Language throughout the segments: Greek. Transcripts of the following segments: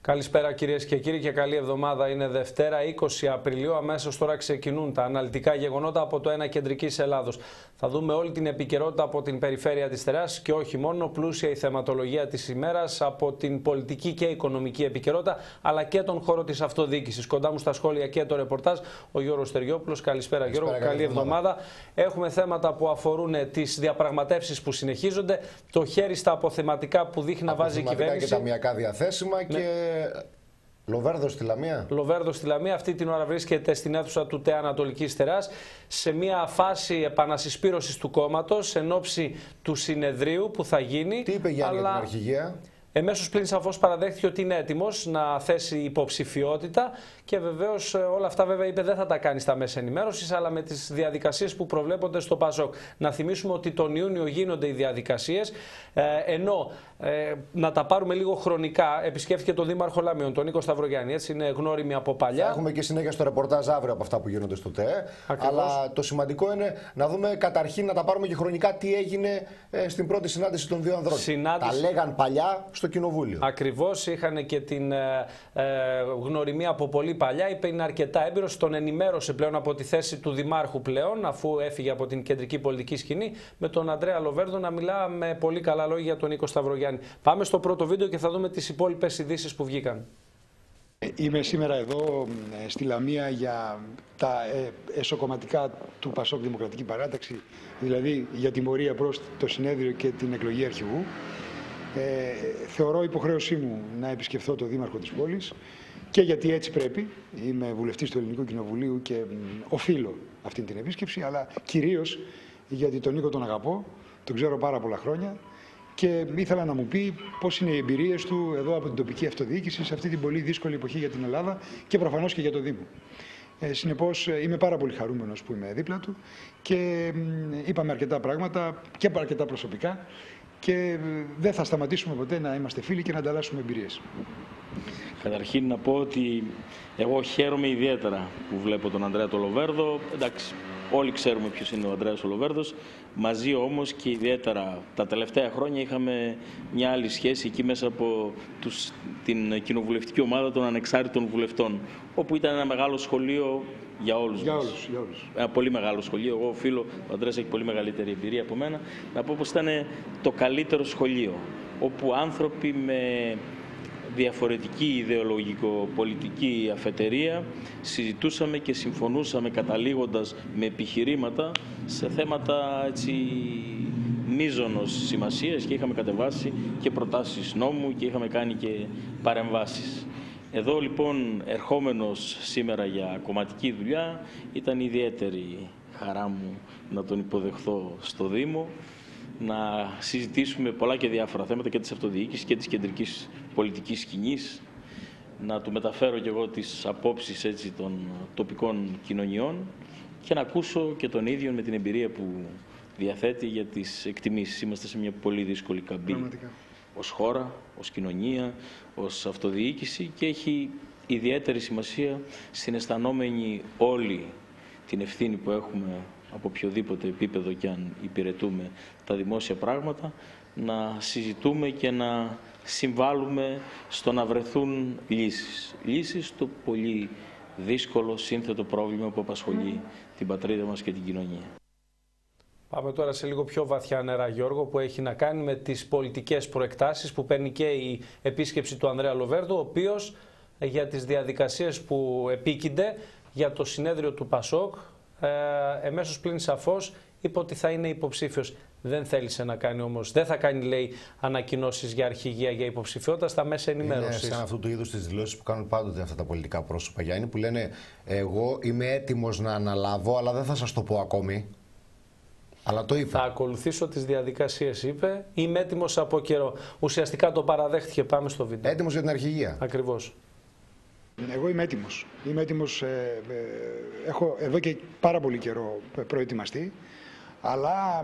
Καλησπέρα κυρίες και κύριοι και καλή εβδομάδα. Είναι Δευτέρα 20 Απριλίου. Αμέσως τώρα ξεκινούν τα αναλυτικά γεγονότα από το ένα κεντρικής Ελλάδος. Θα δούμε όλη την επικαιρότητα από την περιφέρεια της Στερεάς και όχι μόνο, πλούσια η θεματολογία της ημέρας από την πολιτική και οικονομική επικαιρότητα αλλά και τον χώρο της αυτοδιοίκησης. Κοντά μου στα σχόλια και το ρεπορτάζ ο Γιώργος Στεριόπουλος. Καλησπέρα Γιώργο, καλή εβδομάδα. Έχουμε θέματα που αφορούν τις διαπραγματεύσεις που συνεχίζονται, το χέρι στα αποθεματικά που δείχνει να βάζει η κυβέρνηση. Και ταμιακά διαθέσιμα και Λοβέρδο στη Λαμία. Λοβέρδο στη Λαμία. Αυτή την ώρα βρίσκεται στην αίθουσα του ΤΕ Ανατολικής Στερεάς σε μια φάση επανασυσπήρωσης του κόμματος εν ώψη του συνεδρίου που θα γίνει. Τι είπε Γιάννη για την αρχηγία? Εμέσως πλην σαφώς παραδέχθηκε ότι είναι έτοιμος να θέσει υποψηφιότητα και βεβαίως όλα αυτά βέβαια είπε δεν θα τα κάνει στα μέσα ενημέρωσης αλλά με τις διαδικασίες που προβλέπονται στο ΠΑΣΟΚ. Να θυμίσουμε ότι τον Ιούνιο γίνονται οι διαδικασίες ενώ να τα πάρουμε λίγο χρονικά επισκέφθηκε τον Δήμαρχο Λαμίων, τον Νίκο Σταυρογιάννη, έτσι είναι γνώριμοι από παλιά. Θα έχουμε και συνέχεια στο ρεπορτάζ αύριο από αυτά που γίνονται στο ΤΕ. Αλλά το σημαντικό είναι να δούμε καταρχήν να τα πάρουμε και χρονικά τι έγινε στην πρώτη συνάντηση των δύο ανδρών. Τα λέγαν παλιά στο Κοινοβούλιο. Ακριβώς, είχαν και την γνωριμία από πολύ παλιά. Είπε είναι αρκετά έμπειρος, τον ενημέρωσε πλέον από τη θέση του Δημάρχου πλέον, αφού έφυγε από την κεντρική πολιτική σκηνή, με τον Ανδρέα Λοβέρδο να μιλά με πολύ καλά λόγια για τον Νίκο Σταυρογιάννη. Πάμε στο πρώτο βίντεο και θα δούμε τις υπόλοιπες ειδήσεις που βγήκαν. Είμαι σήμερα εδώ στη Λαμία για τα εσωκομματικά του ΠΑΣΟΚ Δημοκρατική Παράταξη, δηλαδή για τιμωρία προς το συνέδριο και την εκλογή αρχηγού. Θεωρώ υποχρέωσή μου να επισκεφθώ το Δήμαρχο της πόλης και γιατί έτσι πρέπει. Είμαι βουλευτής του Ελληνικού Κοινοβουλίου και οφείλω αυτή την επίσκεψη, αλλά κυρίως γιατί τον Νίκο τον αγαπώ, τον ξέρω πάρα πολλά χρόνια και ήθελα να μου πει πώς είναι οι εμπειρίες του εδώ από την τοπική αυτοδιοίκηση σε αυτή την πολύ δύσκολη εποχή για την Ελλάδα και προφανώς και για το Δήμο. Συνεπώς είμαι πάρα πολύ χαρούμενος που είμαι δίπλα του και είπαμε αρκετά πράγματα και αρκετά προσωπικά και δεν θα σταματήσουμε ποτέ να είμαστε φίλοι και να ανταλλάσσουμε εμπειρίες. Καταρχήν να πω ότι εγώ χαίρομαι ιδιαίτερα που βλέπω τον Ανδρέα τον Λοβέρδο. Εντάξει, όλοι ξέρουμε ποιος είναι ο Ανδρέας ο Λοβέρδος. Μαζί όμως και ιδιαίτερα τα τελευταία χρόνια είχαμε μια άλλη σχέση εκεί μέσα από την κοινοβουλευτική ομάδα των ανεξάρτητων βουλευτών, όπου ήταν ένα μεγάλο σχολείο για όλους μας. Ένα πολύ μεγάλο σχολείο. Εγώ οφείλω, ο Ανδρέας έχει πολύ μεγαλύτερη εμπειρία από μένα, να πω πως ήταν το καλύτερο σχολείο, όπου άνθρωποι με διαφορετική ιδεολογικο-πολιτική αφετηρία συζητούσαμε και συμφωνούσαμε καταλήγοντας με επιχειρήματα σε θέματα έτσι μείζωνος σημασίας και είχαμε κατεβάσει και προτάσεις νόμου και είχαμε κάνει και παρεμβάσεις. Εδώ λοιπόν ερχόμενος σήμερα για κομματική δουλειά ήταν ιδιαίτερη χαρά μου να τον υποδεχθώ στο Δήμο, να συζητήσουμε πολλά και διάφορα θέματα και της αυτοδιοίκησης και της κεντρικής πολιτικής σκηνής, να του μεταφέρω και εγώ τις απόψεις έτσι, των τοπικών κοινωνιών και να ακούσω και τον ίδιο με την εμπειρία που διαθέτει για τις εκτιμήσεις. Είμαστε σε μια πολύ δύσκολη καμπή ως χώρα, ως κοινωνία, ως αυτοδιοίκηση και έχει ιδιαίτερη σημασία συναισθανόμενοι όλοι την ευθύνη που έχουμε από οποιοδήποτε επίπεδο και αν υπηρετούμε τα δημόσια πράγματα, να συζητούμε και να συμβάλλουμε στο να βρεθούν λύσεις. Λύσεις στο πολύ δύσκολο σύνθετο πρόβλημα που απασχολεί την πατρίδα μας και την κοινωνία. Πάμε τώρα σε λίγο πιο βαθιά νερά, Γιώργο, που έχει να κάνει με τις πολιτικές προεκτάσεις που παίρνει και η επίσκεψη του Ανδρέα Λοβέρδου, ο οποίος για τις διαδικασίες που επίκυνται για το συνέδριο του ΠΑΣΟΚ εμέσως πλην σαφώς είπε ότι θα είναι υποψήφιος. Δεν θέλησε να κάνει όμως, δεν θα κάνει λέει ανακοινώσεις για αρχηγία για υποψηφιότητα στα μέσα ενημέρωσης. Είναι σαν αυτού του είδους τις δηλώσεις που κάνουν πάντοτε αυτά τα πολιτικά πρόσωπα, Γιάννη, που λένε εγώ είμαι έτοιμος να αναλάβω αλλά δεν θα σας το πω ακόμη. Αλλά το είπε. Θα ακολουθήσω τις διαδικασίες, είπε. Είμαι έτοιμος από καιρό. Ουσιαστικά το παραδέχτηκε. Πάμε στο βίντεο. Έτοιμος για την αρχηγία. Ακριβώς. Εγώ είμαι έτοιμος. Είμαι έτοιμος, έχω εδώ και πάρα πολύ καιρό προετοιμαστεί, αλλά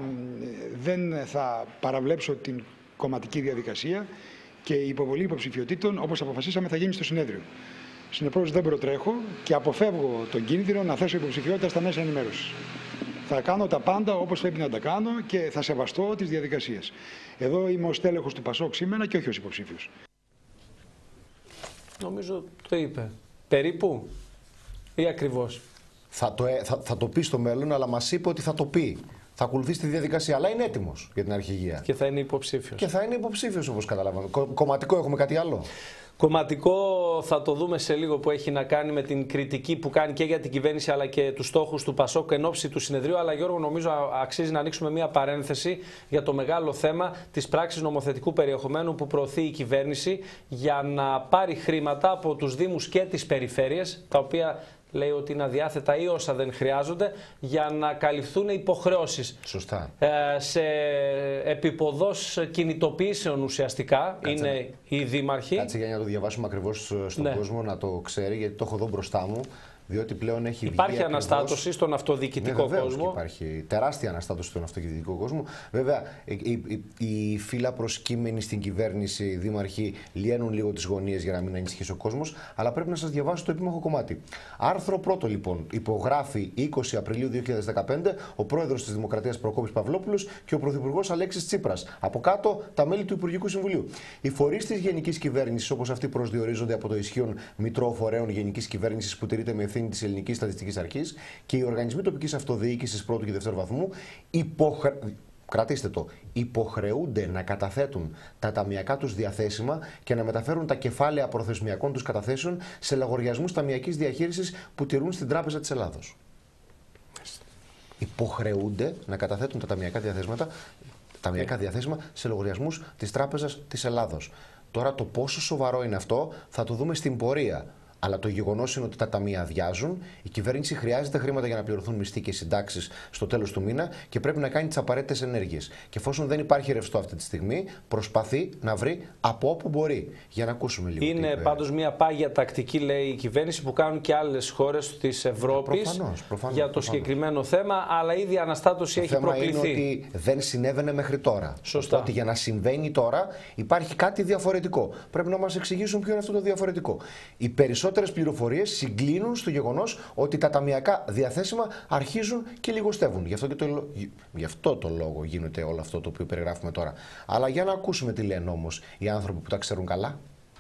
δεν θα παραβλέψω την κομματική διαδικασία και η υποβολή υποψηφιωτήτων, όπως αποφασίσαμε, θα γίνει στο συνέδριο. Συνεπώς δεν προτρέχω και αποφεύγω τον κίνδυνο να θέσω υποψηφιότητα στα μέσα ενημέρωσης. Θα κάνω τα πάντα όπως πρέπει να τα κάνω και θα σεβαστώ τις διαδικασίες. Εδώ είμαι ως τέλεχος του ΠΑΣΟΚ σήμερα και όχι ως υποψήφιος. Νομίζω το είπε. Περίπου ή ακριβώς? Θα το πει στο μέλλον, αλλά μας είπε ότι θα το πει. Θα ακολουθήσει τη διαδικασία, αλλά είναι έτοιμος για την αρχηγία. Και θα είναι υποψήφιος. Και θα είναι υποψήφιος, όπως καταλαβαίνω. Κομματικό έχουμε κάτι άλλο? Κομματικό θα το δούμε σε λίγο, που έχει να κάνει με την κριτική που κάνει και για την κυβέρνηση αλλά και τους στόχους του ΠΑΣΟΚ εν ώψη του συνεδρίου. Αλλά Γιώργο, νομίζω αξίζει να ανοίξουμε μία παρένθεση για το μεγάλο θέμα της πράξης νομοθετικού περιεχομένου που προωθεί η κυβέρνηση για να πάρει χρήματα από τους Δήμους και τις περιφέρειες, τα οποία λέει ότι είναι αδιάθετα ή όσα δεν χρειάζονται, για να καλυφθούν υποχρεώσεις. Σωστά. Σε επίποδος κινητοποιήσεων ουσιαστικά. Κάτσε, είναι οι δήμαρχοι. Κάτσε για να το διαβάσουμε ακριβώς στον κόσμο, να το ξέρει, γιατί το έχω εδώ μπροστά μου. Διότι πλέον έχει υπάρχει αναστάτωση στον αυτοδιοικητικό κόσμο. Υπάρχει τεράστια αναστάτωση στον αυτοδιοικητικό κόσμο. Βέβαια, οι φύλλα προσκύμενοι στην κυβέρνηση, οι δήμαρχοι, λιένουν λίγο τις γωνίες για να μην ανησυχήσει ο κόσμος. Αλλά πρέπει να σας διαβάσω το επίμαχο κομμάτι. Άρθρο 1 λοιπόν. Υπογράφει 20 Απριλίου 2015 ο πρόεδρος της Δημοκρατίας Προκόπης Παυλόπουλος και ο πρωθυπουργός Αλέξης Τσίπρας. Από κάτω τα μέλη του Υπουργικού Συμβουλίου. Οι φορείς της γενικής κυβέρνησης, όπως αυτοί προσδιορίζονται από το ισχύον Μητρό Φορέων Γενικής Κυβέρνησης που τηρείται με ευθύνη της Ελληνικής Στατιστικής Αρχής, και οι οργανισμοί τοπικής αυτοδιοίκησης πρώτου και δευτέρου βαθμού κρατήστε το, υποχρεούνται να καταθέτουν τα ταμιακά τους διαθέσιμα και να μεταφέρουν τα κεφάλαια προθεσμιακών τους καταθέσεων σε λογαριασμούς ταμιακής διαχείρισης που τηρούν στην Τράπεζα της Ελλάδος. Υποχρεούνται να καταθέτουν τα ταμιακά διαθέσιμα σε λογαριασμούς της Τράπεζας της Ελλάδος. Τώρα το πόσο σοβαρό είναι αυτό θα το δούμε στην πορεία. Αλλά το γεγονός είναι ότι τα ταμεία αδειάζουν, η κυβέρνηση χρειάζεται χρήματα για να πληρωθούν μισθοί και συντάξεις στο τέλος του μήνα και πρέπει να κάνει τις απαραίτητες ενέργειες. Και εφόσον δεν υπάρχει ρευστό αυτή τη στιγμή, προσπαθεί να βρει από όπου μπορεί. Για να ακούσουμε λίγο. Είναι πάντως μια πάγια τακτική, λέει η κυβέρνηση, που κάνουν και άλλες χώρες της Ευρώπης για το συγκεκριμένο θέμα, αλλά ήδη η αναστάτωση έχει προκληθεί. Το θέμα είναι ότι δεν συνέβαινε μέχρι τώρα. Σωστά. Ότι για να συμβαίνει τώρα υπάρχει κάτι διαφορετικό. Πρέπει να μας εξηγήσουν ποιο είναι αυτό το διαφορετικό. Οι περισσότερες πληροφορίες συγκλίνουν στο γεγονός ότι τα ταμιακά διαθέσιμα αρχίζουν και λιγοστεύουν. Γι' αυτό το λόγο γίνεται όλο αυτό το οποίο περιγράφουμε τώρα. Αλλά για να ακούσουμε τι λένε όμως οι άνθρωποι που τα ξέρουν καλά.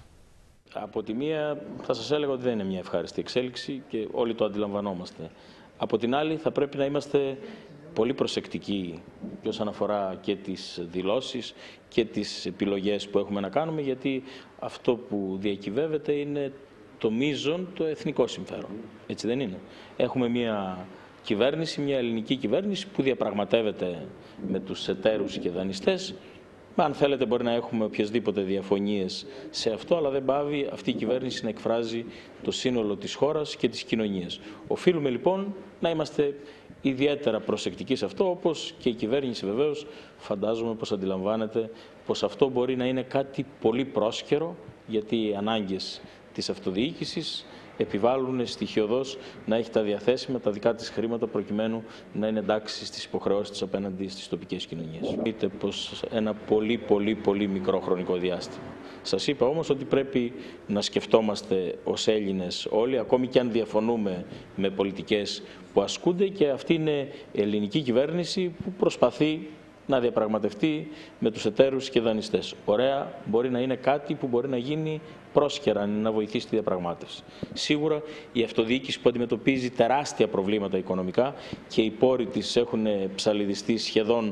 Από τη μία θα σας έλεγα ότι δεν είναι μια ευχάριστη εξέλιξη και όλοι το αντιλαμβανόμαστε. Από την άλλη θα πρέπει να είμαστε πολύ προσεκτικοί και όσον αφορά και τις δηλώσεις και τις επιλογές που έχουμε να κάνουμε, γιατί αυτό που διακυβεύεται είναι το μείζον, το εθνικό συμφέρον. Έτσι δεν είναι? Έχουμε μια κυβέρνηση, μια ελληνική κυβέρνηση που διαπραγματεύεται με τους εταίρους και δανειστές. Αν θέλετε μπορεί να έχουμε οποιασδήποτε διαφωνίες σε αυτό, αλλά δεν πάβει αυτή η κυβέρνηση να εκφράζει το σύνολο της χώρας και της κοινωνίας. Οφείλουμε λοιπόν να είμαστε ιδιαίτερα προσεκτικοί σε αυτό, όπως και η κυβέρνηση βεβαίως φαντάζομαι πως αντιλαμβάνεται πως αυτό μπορεί να είναι κάτι πολύ πρόσκαιρο, γιατί οι ανάγκες της αυτοδιοίκησης επιβάλλουν στοιχειωδώς να έχει τα διαθέσιμα, τα δικά της χρήματα, προκειμένου να είναι εντάξει στις υποχρεώσεις της απέναντι στις τοπικές κοινωνίες. Είτε πως ένα πολύ μικρό χρονικό διάστημα. Σας είπα όμως ότι πρέπει να σκεφτόμαστε ως Έλληνες όλοι, ακόμη και αν διαφωνούμε με πολιτικές που ασκούνται, και αυτή είναι η ελληνική κυβέρνηση που προσπαθεί να διαπραγματευτεί με τους εταίρους και δανειστές. Ωραία, μπορεί να είναι κάτι που μπορεί να γίνει πρόσκαιρα, να βοηθήσει τη διαπραγμάτευση. Σίγουρα η αυτοδιοίκηση που αντιμετωπίζει τεράστια προβλήματα οικονομικά και οι πόροι της έχουν ψαλιδιστεί σχεδόν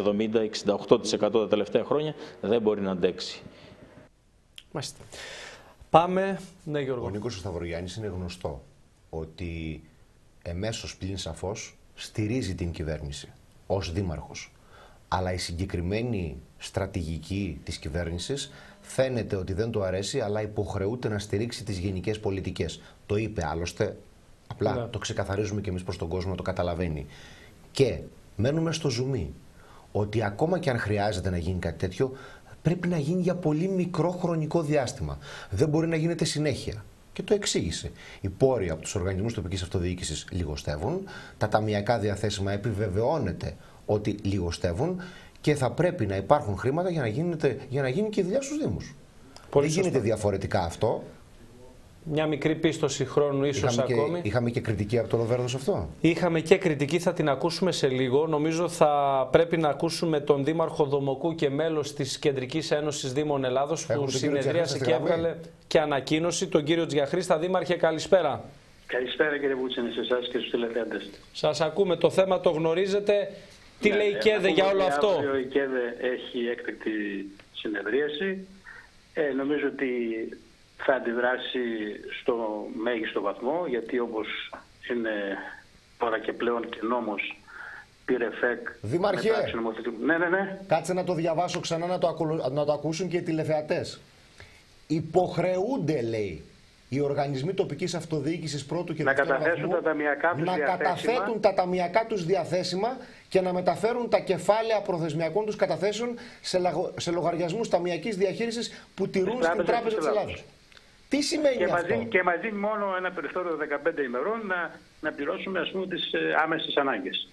70-68% τα τελευταία χρόνια, δεν μπορεί να αντέξει. Μάλιστα. Πάμε, ναι Γιώργο. Ο Νίκος Σταυρογιάννης είναι γνωστό ότι εμέσως πλην σαφώς στηρίζει την κυβέρνηση ως δήμαρχος. Αλλά η συγκεκριμένη στρατηγική της κυβέρνησης φαίνεται ότι δεν του αρέσει, αλλά υποχρεούται να στηρίξει τις γενικές πολιτικές. Το είπε άλλωστε, απλά το ξεκαθαρίζουμε και εμείς προς τον κόσμο να το καταλαβαίνει. Και μένουμε στο ζουμί, ότι ακόμα και αν χρειάζεται να γίνει κάτι τέτοιο, πρέπει να γίνει για πολύ μικρό χρονικό διάστημα. Δεν μπορεί να γίνεται συνέχεια. Και το εξήγησε. Οι πόροι από τους οργανισμούς τοπικής αυτοδιοίκησης λιγοστεύουν, τα ταμιακά διαθέσιμα επιβεβαιώνεται ότι λιγοστεύουν και θα πρέπει να υπάρχουν χρήματα για να γίνει και η δουλειά στους Δήμους. Δεν γίνεται διαφορετικά αυτό. Μια μικρή πίστοση χρόνου ίσως ακόμη. Είχαμε και κριτική από το Λοβέρδο σε αυτό. Είχαμε και κριτική, θα την ακούσουμε σε λίγο. Νομίζω θα πρέπει να ακούσουμε τον Δήμαρχο Δομοκού και μέλος της Κεντρικής Ένωσης Δήμων Ελλάδος που συνεδρίασε και έβγαλε και ανακοίνωση. Τον κύριο Τζιαχρίστα. Δήμαρχε, καλησπέρα. Καλησπέρα κύριε Βούτσενη, σε εσάς και στους τηλεθεατές. Σας ακούμε. Το θέμα το γνωρίζετε. Τι λέει η ΚΕΔΕ για όλο αυτό? Αύριο η ΚΕΔΕ έχει έκτακτη συνεδρίαση. Νομίζω ότι θα αντιδράσει στο μέγιστο βαθμό, γιατί όπως είναι τώρα και πλέον και νόμος, πήρε ΦΕΚ. Δήμαρχε, ναι. Κάτσε να το διαβάσω ξανά, να το ακούσουν και οι τηλεθεατές. Υποχρεούνται, λέει, οι οργανισμοί τοπικής αυτοδιοίκησης πρώτου και δεύτερου βαθμού να καταθέτουν τα ταμιακά τους διαθέσιμα και να μεταφέρουν τα κεφάλαια προθεσμιακών τους καταθέσεων σε λογαριασμούς ταμιακής διαχείρισης που τηρούν στην Τράπεζα της Ελλάδος. Τι σημαίνει αυτό? Και μαζί μόνο ένα περιθώριο 15 ημερών να πληρώσουμε, ας πούμε, τις άμεσες ανάγκες.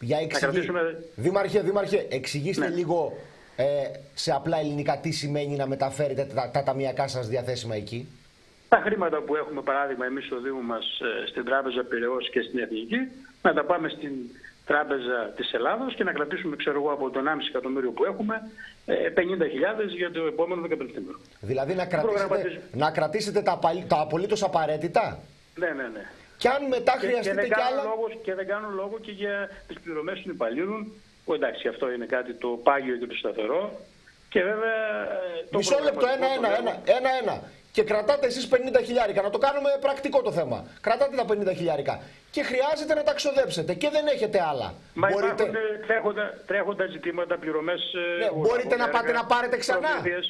Δήμαρχε, εξηγήστε λίγο σε απλά ελληνικά τι σημαίνει να μεταφέρετε τα ταμιακά σας διαθέσιμα εκεί. Τα χρήματα που έχουμε, παράδειγμα, εμείς στο Δήμο μας στην Τράπεζα Πειραιώς και στην Εθνική, να τα πάμε στην Τράπεζα της Ελλάδος και να κρατήσουμε, ξέρω εγώ, από το 1,5 εκατομμύριο που έχουμε 50.000 για το επόμενο 15 μήνο. Δηλαδή να κρατήσετε τα απολύτως απαραίτητα. Ναι. Και αν μετά χρειαστείτε κι άλλα. Και δεν κάνω λόγο και για τις πληρωμές των υπαλλήλων, που εντάξει, αυτό είναι κάτι το πάγιο και το σταθερό. Και βέβαια. Μισό λεπτό, ένα. Και κρατάτε εσείς 50.000. Να το κάνουμε πρακτικό το θέμα. Κρατάτε τα 50.000 και χρειάζεται να τα ξοδέψετε και δεν έχετε άλλα. Μα υπάρχουν τρέχοντα ζητήματα, πληρωμές. Ναι, μπορείτε να πάτε να πάρετε ξανά?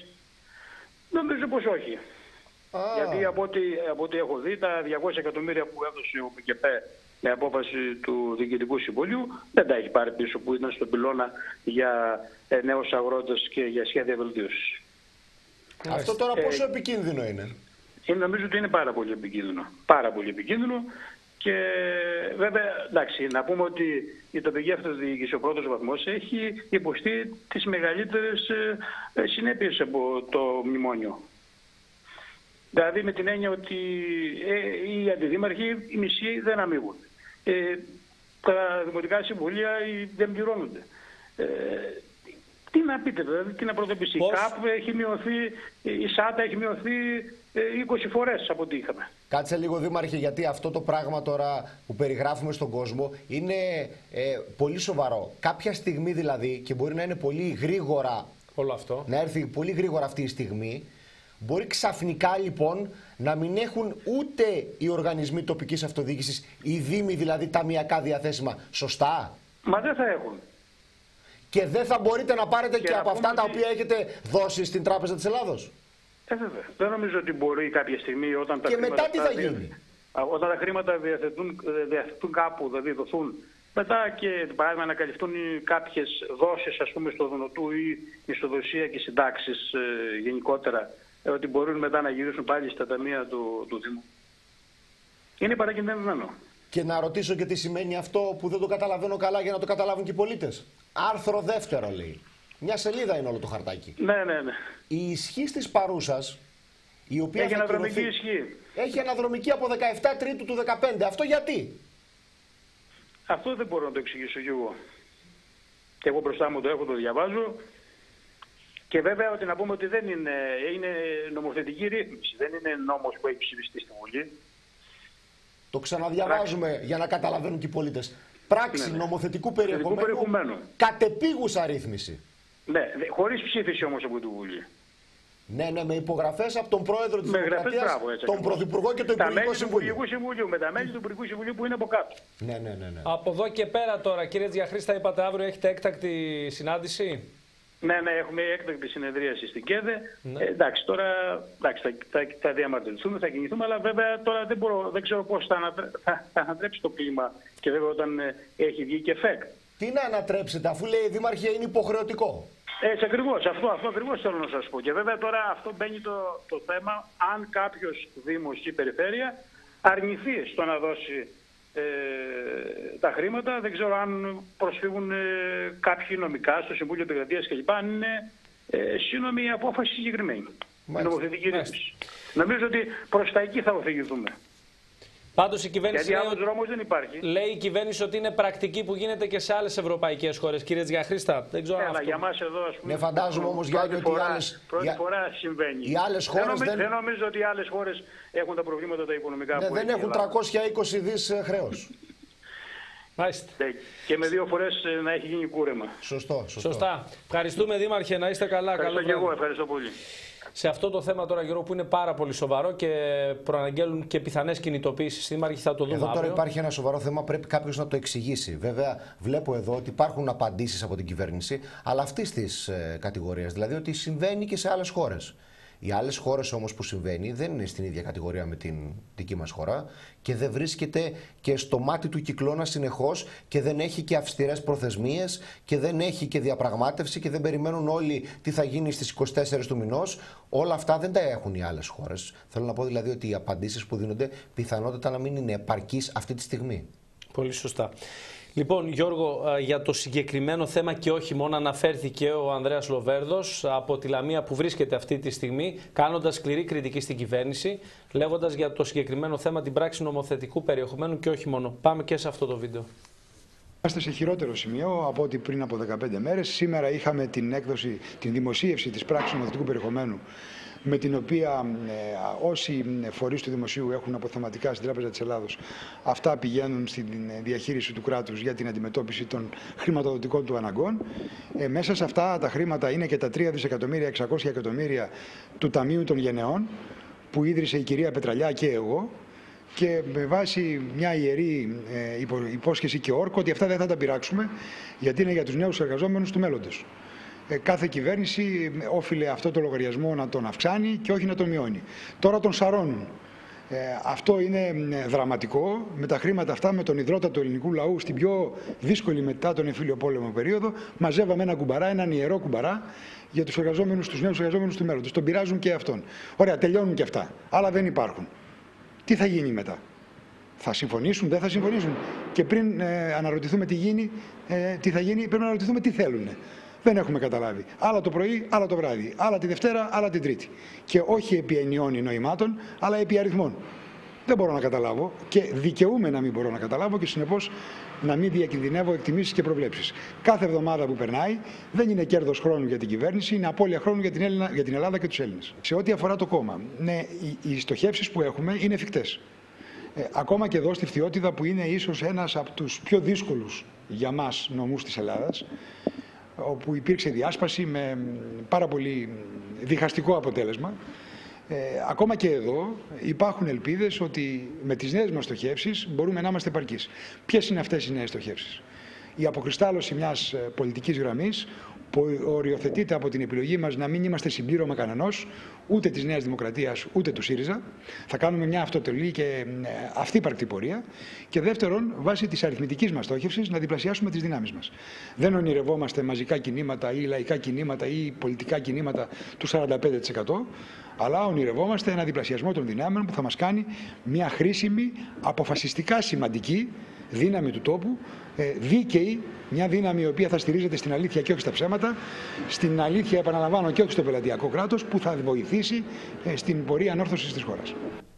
Νομίζω πως όχι. Γιατί από ό,τι έχω δει, τα 200 εκατομμύρια που έδωσε ο ΠΚΠ με απόφαση του Διοικητικού Συμβουλίου δεν τα έχει πάρει πίσω, που ήταν στον πυλώνα για νέους αγρότες και για σχέδια βελτίωσης. Αυτό τώρα πόσο επικίνδυνο είναι? Νομίζω ότι είναι πάρα πολύ επικίνδυνο. Πάρα πολύ επικίνδυνο. Και βέβαια, εντάξει, να πούμε ότι η τοπική αυτοδιοίκηση, ο πρώτος βαθμός, έχει υποστεί τις μεγαλύτερες συνέπειες από το μνημόνιο. Δηλαδή με την έννοια ότι οι αντιδήμαρχοι, οι μισοί δεν αμείβουν. Τα δημοτικά συμβούλια δεν πληρώνονται. Τι να πείτε, δηλαδή, τι να πρωτοποιήσει. Κάπου έχει μειωθεί, η ΣΑΤΑ έχει μειωθεί 20 φορές από ό,τι είχαμε. Κάτσε λίγο, Δήμαρχε, γιατί αυτό το πράγμα τώρα που περιγράφουμε στον κόσμο είναι πολύ σοβαρό. Κάποια στιγμή δηλαδή, και μπορεί να είναι πολύ γρήγορα όλο αυτό, να έρθει πολύ γρήγορα αυτή η στιγμή, μπορεί ξαφνικά λοιπόν να μην έχουν ούτε οι οργανισμοί τοπικής αυτοδιοίκησης, οι δήμοι δηλαδή, ταμιακά διαθέσιμα. Σωστά? Μα δεν θα έχουν. Και δεν θα μπορείτε να πάρετε και από αυτά τα οποία έχετε δώσει στην Τράπεζα της Ελλάδος? Βέβαια. Δεν νομίζω ότι μπορεί κάποια στιγμή, όταν τα χρήματα. Και μετά τι θα γίνει? Όταν τα χρήματα διαθετούν κάπου, δηλαδή δοθούν, μετά και παράδειγμα να καλυφθούν κάποιες δόσεις, ας πούμε, στο Δονοτού ή μισθοδοσία και συντάξεις γενικότερα, ότι μπορούν μετά να γυρίσουν πάλι στα ταμεία του Δήμου. Είναι παρακινδυνευμένο. Και να ρωτήσω και τι σημαίνει αυτό που δεν το καταλαβαίνω καλά για να το καταλάβουν και οι πολίτες. Άρθρο 2 λέει. Μια σελίδα είναι όλο το χαρτάκι. Ναι. Η ισχύ της παρούσας, η οποία έχει αναδρομική ισχύ. Έχει αναδρομική από 17 Τρίτου του 2015. Αυτό γιατί? Αυτό δεν μπορώ να το εξηγήσω κι εγώ. Και εγώ μπροστά μου το έχω, το διαβάζω. Και βέβαια ότι να πούμε ότι δεν είναι νομοθετική ρύθμιση. Δεν είναι νόμος που έχει ψηφιστεί στη Βουλή. Το ξαναδιαβάζουμε για να καταλαβαίνουν και οι πολίτες. Πράξη νομοθετικού περιεχομένου. Κατεπίγουσα ρύθμιση. Ναι, χωρίς ψήφιση όμως από τη Βουλή. Ναι, με υπογραφές από τον Πρόεδρο της Δημοκρατίας, τον Πρωθυπουργό και το Υπουργικό Συμβούλιο. Με τα μέλη του Υπουργικού Συμβουλίου που είναι από κάτω. Ναι. Από εδώ και πέρα τώρα, κύριε Τζιαχρίστα, είπατε αύριο έχετε έκτακτη συνάντηση. Ναι, έχουμε έκτακτη συνεδρίαση στην ΚΕΔΕ. Εντάξει, τώρα θα διαμαρτυρηθούμε, θα κινηθούμε, αλλά βέβαια τώρα δεν ξέρω πώς θα ανατρέψει το κλίμα και βέβαια όταν έχει βγει και ΦΕΚ. Τι να ανατρέψετε, αφού λέει Δήμαρχε είναι υποχρεωτικό. Έτσι ακριβώς, αυτό ακριβώς θέλω να σας πω. Και βέβαια τώρα αυτό μπαίνει το θέμα, αν κάποιος Δήμος ή Περιφέρεια αρνηθεί στο να δώσει τα χρήματα, δεν ξέρω αν προσφύγουν κάποιοι νομικά στο Συμβούλιο Επικρατείας κλπ. Αν είναι σύνομη η απόφαση συγκεκριμένη. Νομοθετική ρύθμιση. Νομίζω ότι προς τα εκεί θα οδηγηθούμε. Πάντως η κυβέρνηση γιατί άλλος δρόμος δεν υπάρχει. Λέει η κυβέρνηση ότι είναι πρακτική που γίνεται και σε άλλες ευρωπαϊκές χώρες. Κύριε Τζιαχρίστα, δεν ξέρω αλλά για μας εδώ, ας πούμε, φαντάζομαι όμως, Γιάννη, ότι πρώτη φορά συμβαίνει. Οι άλλες χώρες δεν νομίζω ότι οι άλλες χώρες έχουν τα προβλήματα τα οικονομικά που δεν έχουν 320 δις χρέος. Και με 2 φορές να έχει γίνει κούρεμα. Σωστά. Ευχαριστούμε, Δήμαρχε, να είστε καλά. Ευχαριστώ και εγώ, ευχαριστώ πολύ. Σε αυτό το θέμα τώρα, Γιώργο, που είναι πάρα πολύ σοβαρό και προαναγγέλουν και πιθανές κινητοποίησεις, Δήμαρχοι, θα το δούμε εδώ τώρα αύριο. Υπάρχει ένα σοβαρό θέμα, πρέπει κάποιος να το εξηγήσει. Βέβαια, βλέπω εδώ ότι υπάρχουν απαντήσεις από την κυβέρνηση, αλλά αυτής της κατηγορίας, δηλαδή ότι συμβαίνει και σε άλλες χώρες. Οι άλλες χώρες όμως που συμβαίνει δεν είναι στην ίδια κατηγορία με την δική μας χώρα και δεν βρίσκεται και στο μάτι του κυκλώνα συνεχώς και δεν έχει και αυστηρές προθεσμίες και δεν έχει και διαπραγμάτευση και δεν περιμένουν όλοι τι θα γίνει στις 24 του μηνός. Όλα αυτά δεν τα έχουν οι άλλες χώρες. Θέλω να πω δηλαδή ότι οι απαντήσεις που δίνονται πιθανότατα να μην είναι επαρκείς αυτή τη στιγμή. Πολύ σωστά. Λοιπόν, Γιώργο, για το συγκεκριμένο θέμα και όχι μόνο αναφέρθηκε ο Ανδρέας Λοβέρδος από τη Λαμία που βρίσκεται αυτή τη στιγμή, κάνοντας σκληρή κριτική στην κυβέρνηση, λέγοντας για το συγκεκριμένο θέμα την πράξη νομοθετικού περιεχομένου και όχι μόνο. Πάμε και σε αυτό το βίντεο. Είμαστε σε χειρότερο σημείο από ό,τι πριν από 15 μέρες. Σήμερα είχαμε την δημοσίευση της πράξης νομοθετικού περιεχομένου, με την οποία όσοι φορείς του δημοσίου έχουν αποθεματικά στην Τράπεζα της Ελλάδος, αυτά πηγαίνουν στην διαχείριση του κράτους για την αντιμετώπιση των χρηματοδοτικών του αναγκών. Μέσα σε αυτά τα χρήματα είναι και τα 3.600.000.000 του Ταμείου των Γενεών, που ίδρυσε η κυρία Πετραλιά και εγώ, και με βάση μια ιερή υπόσχεση και όρκο ότι αυτά δεν θα τα πειράξουμε, γιατί είναι για τους νέους εργαζόμενους του μέλλοντος. Κάθε κυβέρνηση όφιλε αυτό το λογαριασμό να τον αυξάνει και όχι να τον μειώνει. Τώρα τον σαρώνουν. Αυτό είναι δραματικό. Με τα χρήματα αυτά, με τον ιδρώτα του ελληνικού λαού στην πιο δύσκολη μετά τον εμφύλιο πόλεμο περίοδο, μαζεύαμε ένα κουμπαρά, έναν ιερό κουμπαρά για τους εργαζόμενους, τους νέους εργαζόμενους του μέλλοντος. Τον πειράζουν και αυτόν. Ωραία, τελειώνουν και αυτά. Αλλά δεν υπάρχουν. Τι θα γίνει μετά? Θα συμφωνήσουν, δεν θα συμφωνήσουν? Και πριν αναρωτηθούμε τι θα γίνει, πρέπει να αναρωτηθούμε τι θέλουν. Δεν έχουμε καταλάβει. Άλλα το πρωί, άλλα το βράδυ. Άλλα τη Δευτέρα, άλλα την Τρίτη. Και όχι επί ενιών νοημάτων, αλλά επί αριθμών. Δεν μπορώ να καταλάβω και δικαιούμαι να μην μπορώ να καταλάβω και συνεπώς να μην διακινδυνεύω εκτιμήσεις και προβλέψεις. Κάθε εβδομάδα που περνάει δεν είναι κέρδος χρόνου για την κυβέρνηση, είναι απώλεια χρόνου για την Ελλάδα και τους Έλληνες. Σε ό,τι αφορά το κόμμα, ναι, οι στοχεύσεις που έχουμε είναι εφικτές. Ακόμα και εδώ στη Φθιώτιδα, που είναι ίσως ένας από τους πιο δύσκολους για μας νομούς της Ελλάδας, όπου υπήρξε διάσπαση με πάρα πολύ διχαστικό αποτέλεσμα. Ακόμα και εδώ υπάρχουν ελπίδες ότι με τις νέες μας στοχεύσεις μπορούμε να είμαστε επαρκείς. Ποιες είναι αυτές οι νέες στοχεύσεις? Η αποκριστάλλωση μιας πολιτικής γραμμής που οριοθετείται από την επιλογή μας να μην είμαστε συμπλήρωμα κανενός, ούτε της Νέας Δημοκρατίας, ούτε του ΣΥΡΙΖΑ. Θα κάνουμε μια αυτοτελή και αυτύπαρκτη πορεία. Και δεύτερον, βάσει της αριθμητικής μας στόχευσης, να διπλασιάσουμε τις δυνάμεις μας. Δεν ονειρευόμαστε μαζικά κινήματα ή λαϊκά κινήματα ή πολιτικά κινήματα του 45%, αλλά ονειρευόμαστε ένα διπλασιασμό των δυνάμεων που θα μας κάνει μια χρήσιμη, αποφασιστικά σημαντική δύναμη του τόπου, δίκαιη, μια δύναμη η οποία θα στηρίζεται στην αλήθεια και όχι στα ψέματα, στην αλήθεια, επαναλαμβάνω, και όχι στο πελατειακό κράτος, που θα βοηθήσει στην πορεία ανόρθωσης της χώρας.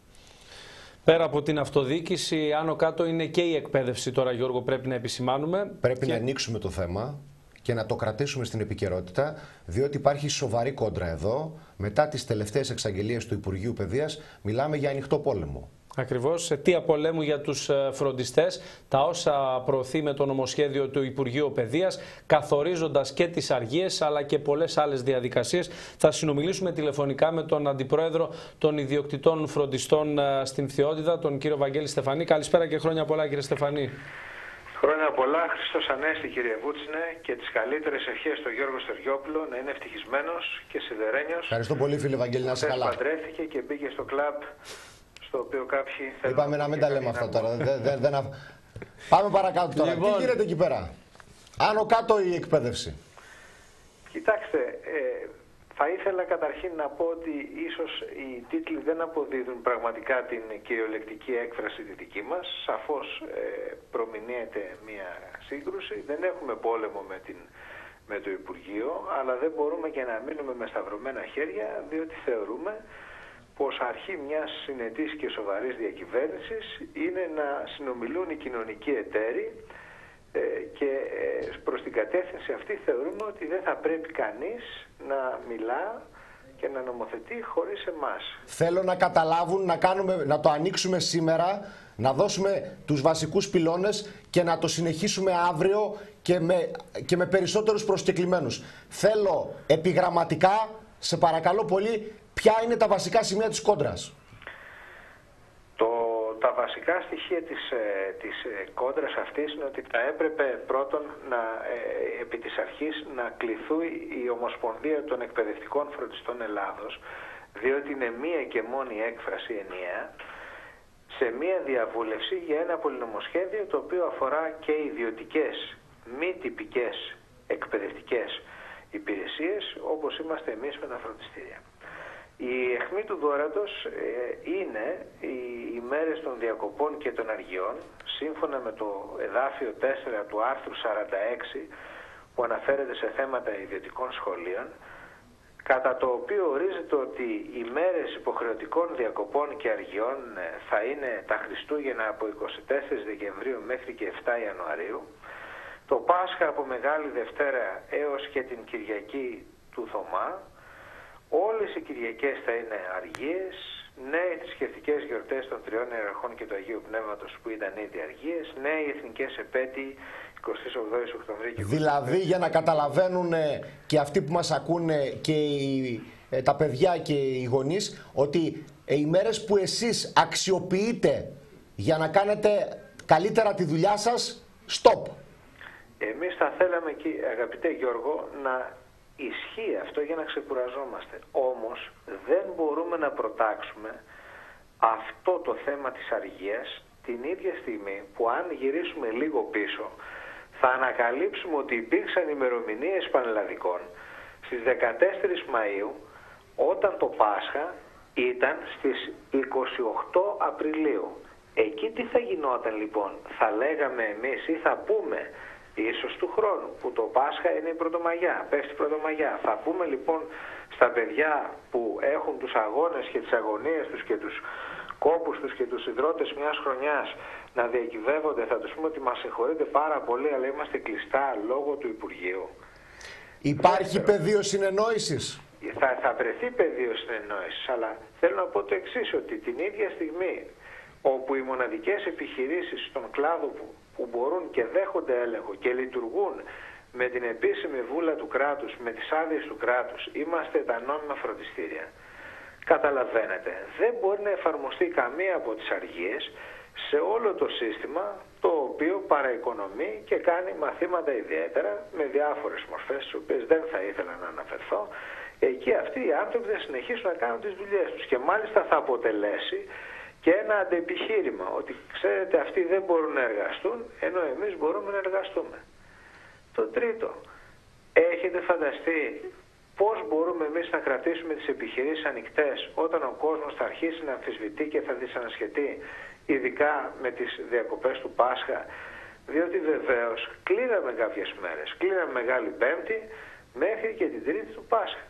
Πέρα από την αυτοδιοίκηση, άνω κάτω είναι και η εκπαίδευση τώρα, Γιώργο, πρέπει να επισημάνουμε. Πρέπει να ανοίξουμε το θέμα και να το κρατήσουμε στην επικαιρότητα, διότι υπάρχει σοβαρή κόντρα εδώ. Μετά τις τελευταίες εξαγγελίες του Υπουργείου Παιδείας, μιλάμε για ανοιχτό πόλεμο. Ακριβώς, αιτία πολέμου για τους φροντιστές, τα όσα προωθεί με το νομοσχέδιο του Υπουργείου Παιδείας, καθορίζοντας και τις αργίες αλλά και πολλές άλλες διαδικασίες. Θα συνομιλήσουμε τηλεφωνικά με τον Αντιπρόεδρο των Ιδιοκτητών Φροντιστών στην Φθιώτιδα, τον κύριο Βαγγέλη Στεφανή. Καλησπέρα και χρόνια πολλά, κύριε Στεφανή. Χρόνια πολλά, Χριστός Ανέστη, κύριε Βούτσινε, και τις καλύτερες ευχές στον Γιώργο Στεριόπουλο να είναι ευτυχισμένος και σιδερένιος. Ευχαριστώ πολύ, φίλε Βαγγέλη, να είσαι καλά. Παντρεύτηκε και μπήκε στο κλαμπ, στο οποίο κάποιοι θέλουν. Είπαμε να μην τα λέμε αυτά τώρα. Πάμε παρακάτω τώρα. Λοιπόν, τι γίνεται εκεί πέρα? Άνω κάτω η εκπαίδευση. Κοιτάξτε, θα ήθελα καταρχήν να πω ότι ίσως οι τίτλοι δεν αποδίδουν πραγματικά την κυριολεκτική έκφραση τη δική μας. Σαφώς προμηνύεται μια σύγκρουση. Δεν έχουμε πόλεμο με το Υπουργείο, αλλά δεν μπορούμε και να μείνουμε με σταυρωμένα χέρια, διότι θεωρούμε πως αρχή μιας συνετής και σοβαρής διακυβέρνησης είναι να συνομιλούν οι κοινωνικοί εταίροι και προς την κατεύθυνση αυτή θεωρούμε ότι δεν θα πρέπει κανείς να μιλά και να νομοθετεί χωρίς εμάς. Θέλω να καταλάβουν, να το ανοίξουμε σήμερα, να δώσουμε τους βασικούς πυλώνες και να το συνεχίσουμε αύριο και με περισσότερους προσκεκλημένους. Θέλω επιγραμματικά, σε παρακαλώ πολύ, ποια είναι τα βασικά σημεία της κόντρας. Τα βασικά στοιχεία της κόντρας αυτής είναι ότι θα έπρεπε πρώτον επί της αρχής να κληθούν η Ομοσπονδία των Εκπαιδευτικών Φροντιστών Ελλάδος, διότι είναι μία και μόνη έκφραση ενιαία, σε μία διαβούλευση για ένα πολυνομοσχέδιο το οποίο αφορά και ιδιωτικές, μη τυπικές εκπαιδευτικές υπηρεσίες, όπως είμαστε εμείς με τα φροντιστήρια. Η αιχμή του δώρατος είναι οι ημέρες των διακοπών και των αργιών, σύμφωνα με το εδάφιο 4 του άρθρου 46 που αναφέρεται σε θέματα ιδιωτικών σχολείων, κατά το οποίο ορίζεται ότι οι μέρες υποχρεωτικών διακοπών και αργιών θα είναι τα Χριστούγεννα από 24 Δεκεμβρίου μέχρι και 7 Ιανουαρίου, το Πάσχα από Μεγάλη Δευτέρα έως και την Κυριακή του Θωμά, όλες οι Κυριακές θα είναι αργίες, ναι οι θρησκευτικές γιορτές των Τριών Ιεραρχών και του Αγίου Πνεύματος που ήταν ήδη αργίες, ναι οι εθνικές επέτειοι 28 Οκτωβρίου και 25. Δηλαδή για να καταλαβαίνουν και αυτοί που μας ακούνε και τα παιδιά και οι γονείς ότι οι μέρες που εσείς αξιοποιείτε για να κάνετε καλύτερα τη δουλειά σας, stop. Εμείς θα θέλαμε, αγαπητέ Γιώργο, να ισχύει αυτό για να ξεκουραζόμαστε. Όμως δεν μπορούμε να προτάξουμε αυτό το θέμα της αργίας την ίδια στιγμή που αν γυρίσουμε λίγο πίσω θα ανακαλύψουμε ότι υπήρξαν ημερομηνίες πανελλαδικών στις 14 Μαΐου όταν το Πάσχα ήταν στις 28 Απριλίου. Εκεί τι θα γινόταν λοιπόν? Θα λέγαμε εμείς ή θα πούμε ίσως του χρόνου που το Πάσχα είναι η Πρωτομαγιά, πέφτει η Πρωτομαγιά. Θα πούμε λοιπόν στα παιδιά που έχουν τους αγώνες και τις αγωνίες τους και τους κόπους τους και τους ιδρώτες μιας χρονιάς να διακυβεύονται, θα τους πούμε ότι μας συγχωρείτε πάρα πολύ αλλά είμαστε κλειστά λόγω του Υπουργείου. Υπάρχει πεδίο συνεννόησης? Θα βρεθεί πεδίο συνεννόησης, αλλά θέλω να πω το εξής, ότι την ίδια στιγμή όπου οι μοναδικές επιχειρήσεις στον κλάδο που μπορούν και δέχονται έλεγχο και λειτουργούν με την επίσημη βούλα του κράτους, με τις άδειες του κράτους, είμαστε τα νόμιμα φροντιστήρια. Καταλαβαίνετε, δεν μπορεί να εφαρμοστεί καμία από τις αργίες σε όλο το σύστημα το οποίο παραοικονομεί και κάνει μαθήματα ιδιαίτερα με διάφορες μορφές, τις οποίες δεν θα ήθελα να αναφερθώ. Εκεί αυτοί οι άνθρωποι θα συνεχίσουν να κάνουν τις δουλειές τους και μάλιστα θα αποτελέσει και ένα αντεπιχείρημα ότι ξέρετε αυτοί δεν μπορούν να εργαστούν ενώ εμείς μπορούμε να εργαστούμε. Το τρίτο, έχετε φανταστεί πώς μπορούμε εμείς να κρατήσουμε τις επιχειρήσεις ανοιχτές όταν ο κόσμος θα αρχίσει να αμφισβητεί και θα δυσανασχετεί, ειδικά με τις διακοπές του Πάσχα, διότι βεβαίως κλείναμε κάποιες μέρες, κλείναμε Μεγάλη Πέμπτη μέχρι και την Τρίτη του Πάσχα.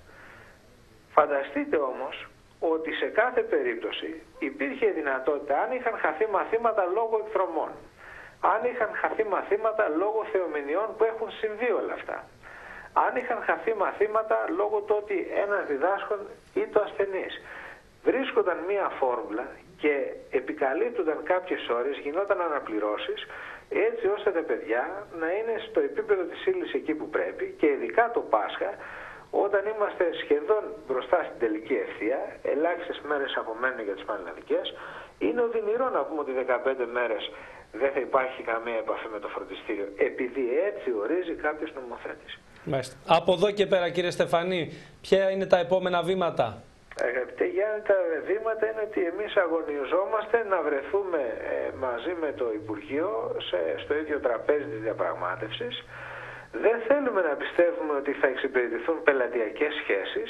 Φανταστείτε όμως ότι σε κάθε περίπτωση υπήρχε δυνατότητα, αν είχαν χαθεί μαθήματα λόγω εκδρομών, αν είχαν χαθεί μαθήματα λόγω θεομηνιών που έχουν συμβεί όλα αυτά, αν είχαν χαθεί μαθήματα λόγω του ότι ένας διδάσκον ή το ασθενής, βρίσκονταν μία φόρμουλα και επικαλύπτονταν κάποιες ώρες, γινόταν αναπληρώσεις, έτσι ώστε τα παιδιά να είναι στο επίπεδο της ύλης εκεί που πρέπει και ειδικά το Πάσχα, όταν είμαστε σχεδόν μπροστά στην τελική ευθεία, ελάχιστες μέρες απομένουν για τις πανελλαδικές, είναι οδυνηρό να πούμε ότι 15 μέρες δεν θα υπάρχει καμία επαφή με το φροντιστήριο, επειδή έτσι ορίζει κάποιος νομοθέτης. Μάλιστα. Από εδώ και πέρα, κύριε Στεφανή, ποια είναι τα επόμενα βήματα? Αγαπητέ Γιάννη, τα βήματα είναι ότι εμείς αγωνιζόμαστε να βρεθούμε μαζί με το Υπουργείο στο ίδιο τραπέζι της διαπραγμάτευσης. Δεν θέλουμε να πιστεύουμε ότι θα εξυπηρετηθούν πελατειακές σχέσεις.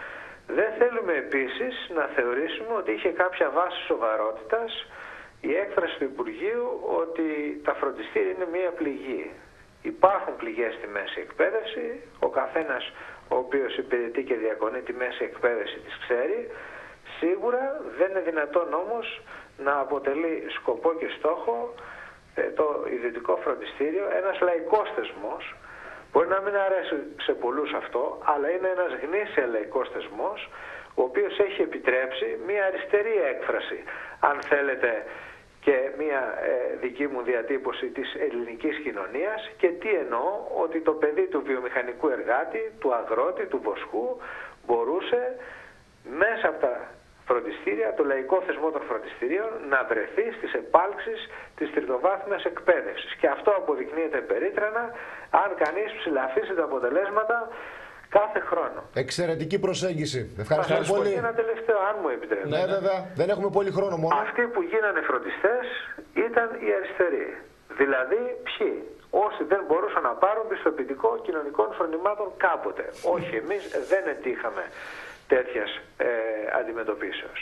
Δεν θέλουμε επίσης να θεωρήσουμε ότι είχε κάποια βάση σοβαρότητας η έκφραση του Υπουργείου ότι τα φροντιστήρια είναι μία πληγή. Υπάρχουν πληγές στη μέση εκπαίδευση, ο καθένας ο οποίος υπηρετεί και διακονεί τη μέση εκπαίδευση της ξέρει. Σίγουρα δεν είναι δυνατόν όμως να αποτελεί σκοπό και στόχο το ιδιωτικό φροντιστήριο, ένας λαϊκός θεσμός. Μπορεί να μην αρέσει σε πολλούς αυτό, αλλά είναι ένας γνήσια λαϊκός θεσμός, ο οποίος έχει επιτρέψει μια αριστερή έκφραση, αν θέλετε, και μια δική μου διατύπωση της ελληνικής κοινωνίας. Και τι εννοώ? Ότι το παιδί του βιομηχανικού εργάτη, του αγρότη, του βοσκού μπορούσε μέσα από τα φροντιστήρια, το λαϊκό θεσμό των φροντιστηρίων, να βρεθεί στις επάλξεις της τριτοβάθμιας εκπαίδευσης. Και αυτό αποδεικνύεται περίτρανα αν κανείς ψηλαφίσει τα αποτελέσματα κάθε χρόνο. Εξαιρετική προσέγγιση. Ευχαριστώ πολύ. Ένα τελευταίο, αν μου επιτρέπετε. Ναι, βέβαια. Δεν έχουμε πολύ χρόνο μόνο. Αυτοί που γίνανε φροντιστές ήταν οι αριστεροί. Δηλαδή, ποιοι? Όσοι δεν μπορούσαν να πάρουν πιστοποιητικό κοινωνικών φρονημάτων κάποτε. Όχι, εμείς δεν ετύχαμε τέτοιας αντιμετωπίσεως.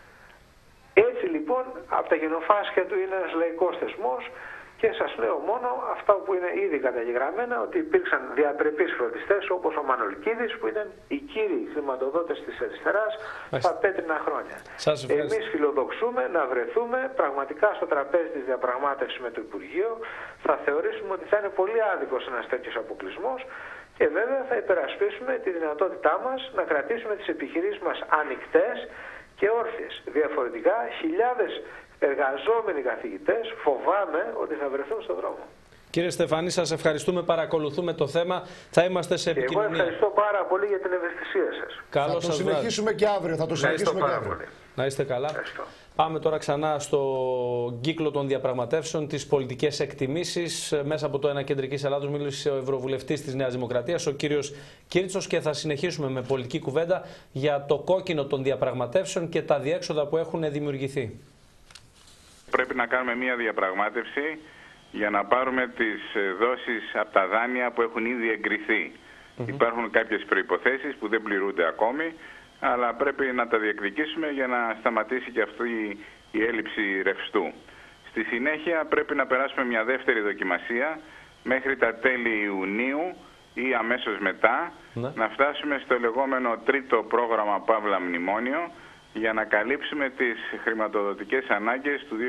Έτσι λοιπόν, από τα γενοφάσκια του είναι ένας λαϊκός θεσμός. Και σας λέω μόνο αυτά που είναι ήδη καταγεγραμμένα, ότι υπήρξαν διαπρεπείς φροντιστές όπως ο Μανολκίδης, που ήταν οι κύριοι χρηματοδότες της αριστεράς στα πέτρινα χρόνια. Εμείς φιλοδοξούμε να βρεθούμε πραγματικά στο τραπέζι της διαπραγμάτευσης με το Υπουργείο. Θα θεωρήσουμε ότι θα είναι πολύ άδικος ένας τέτοιος αποκλεισμός και βέβαια θα υπερασπίσουμε τη δυνατότητά μας να κρατήσουμε τις επιχειρήσεις μας ανοιχτές και όρθιες. Διαφορετικά, χιλιάδες εργαζόμενοι καθηγητές φοβάμαι ότι θα βρεθούν στον δρόμο. Κύριε Στεφανή, σας ευχαριστούμε, παρακολουθούμε το θέμα. Θα είμαστε σε επικοινωνία. Εγώ ευχαριστώ πάρα πολύ για την ευαισθησία σας. Θα το συνεχίσουμε και αύριο. Θα το συνεχίσουμε και αύριο. Να είστε καλά. Ευχαριστώ. Πάμε τώρα ξανά στο κύκλο των διαπραγματεύσεων, τις πολιτικές εκτιμήσεις. Μέσα από το Ένα Κεντρικής Ελλάδος μίλησε ο Ευρωβουλευτής της Νέας Δημοκρατίας, ο κύριος Κίρτσος, και θα συνεχίσουμε με πολιτική κουβέντα για το κόκκινο των διαπραγματεύσεων και τα διέξοδα που έχουν δημιουργηθεί. Πρέπει να κάνουμε μια διαπραγμάτευση για να πάρουμε τις δόσεις από τα δάνεια που έχουν ήδη εγκριθεί. Υπάρχουν κάποιες προϋποθέσεις που δεν πληρούνται ακόμη, αλλά πρέπει να τα διεκδικήσουμε για να σταματήσει και αυτή η έλλειψη ρευστού. Στη συνέχεια πρέπει να περάσουμε μια δεύτερη δοκιμασία μέχρι τα τέλη Ιουνίου ή αμέσως μετά, να φτάσουμε στο λεγόμενο τρίτο πρόγραμμα Παύλα Μνημόνιο, για να καλύψουμε τις χρηματοδοτικές ανάγκες του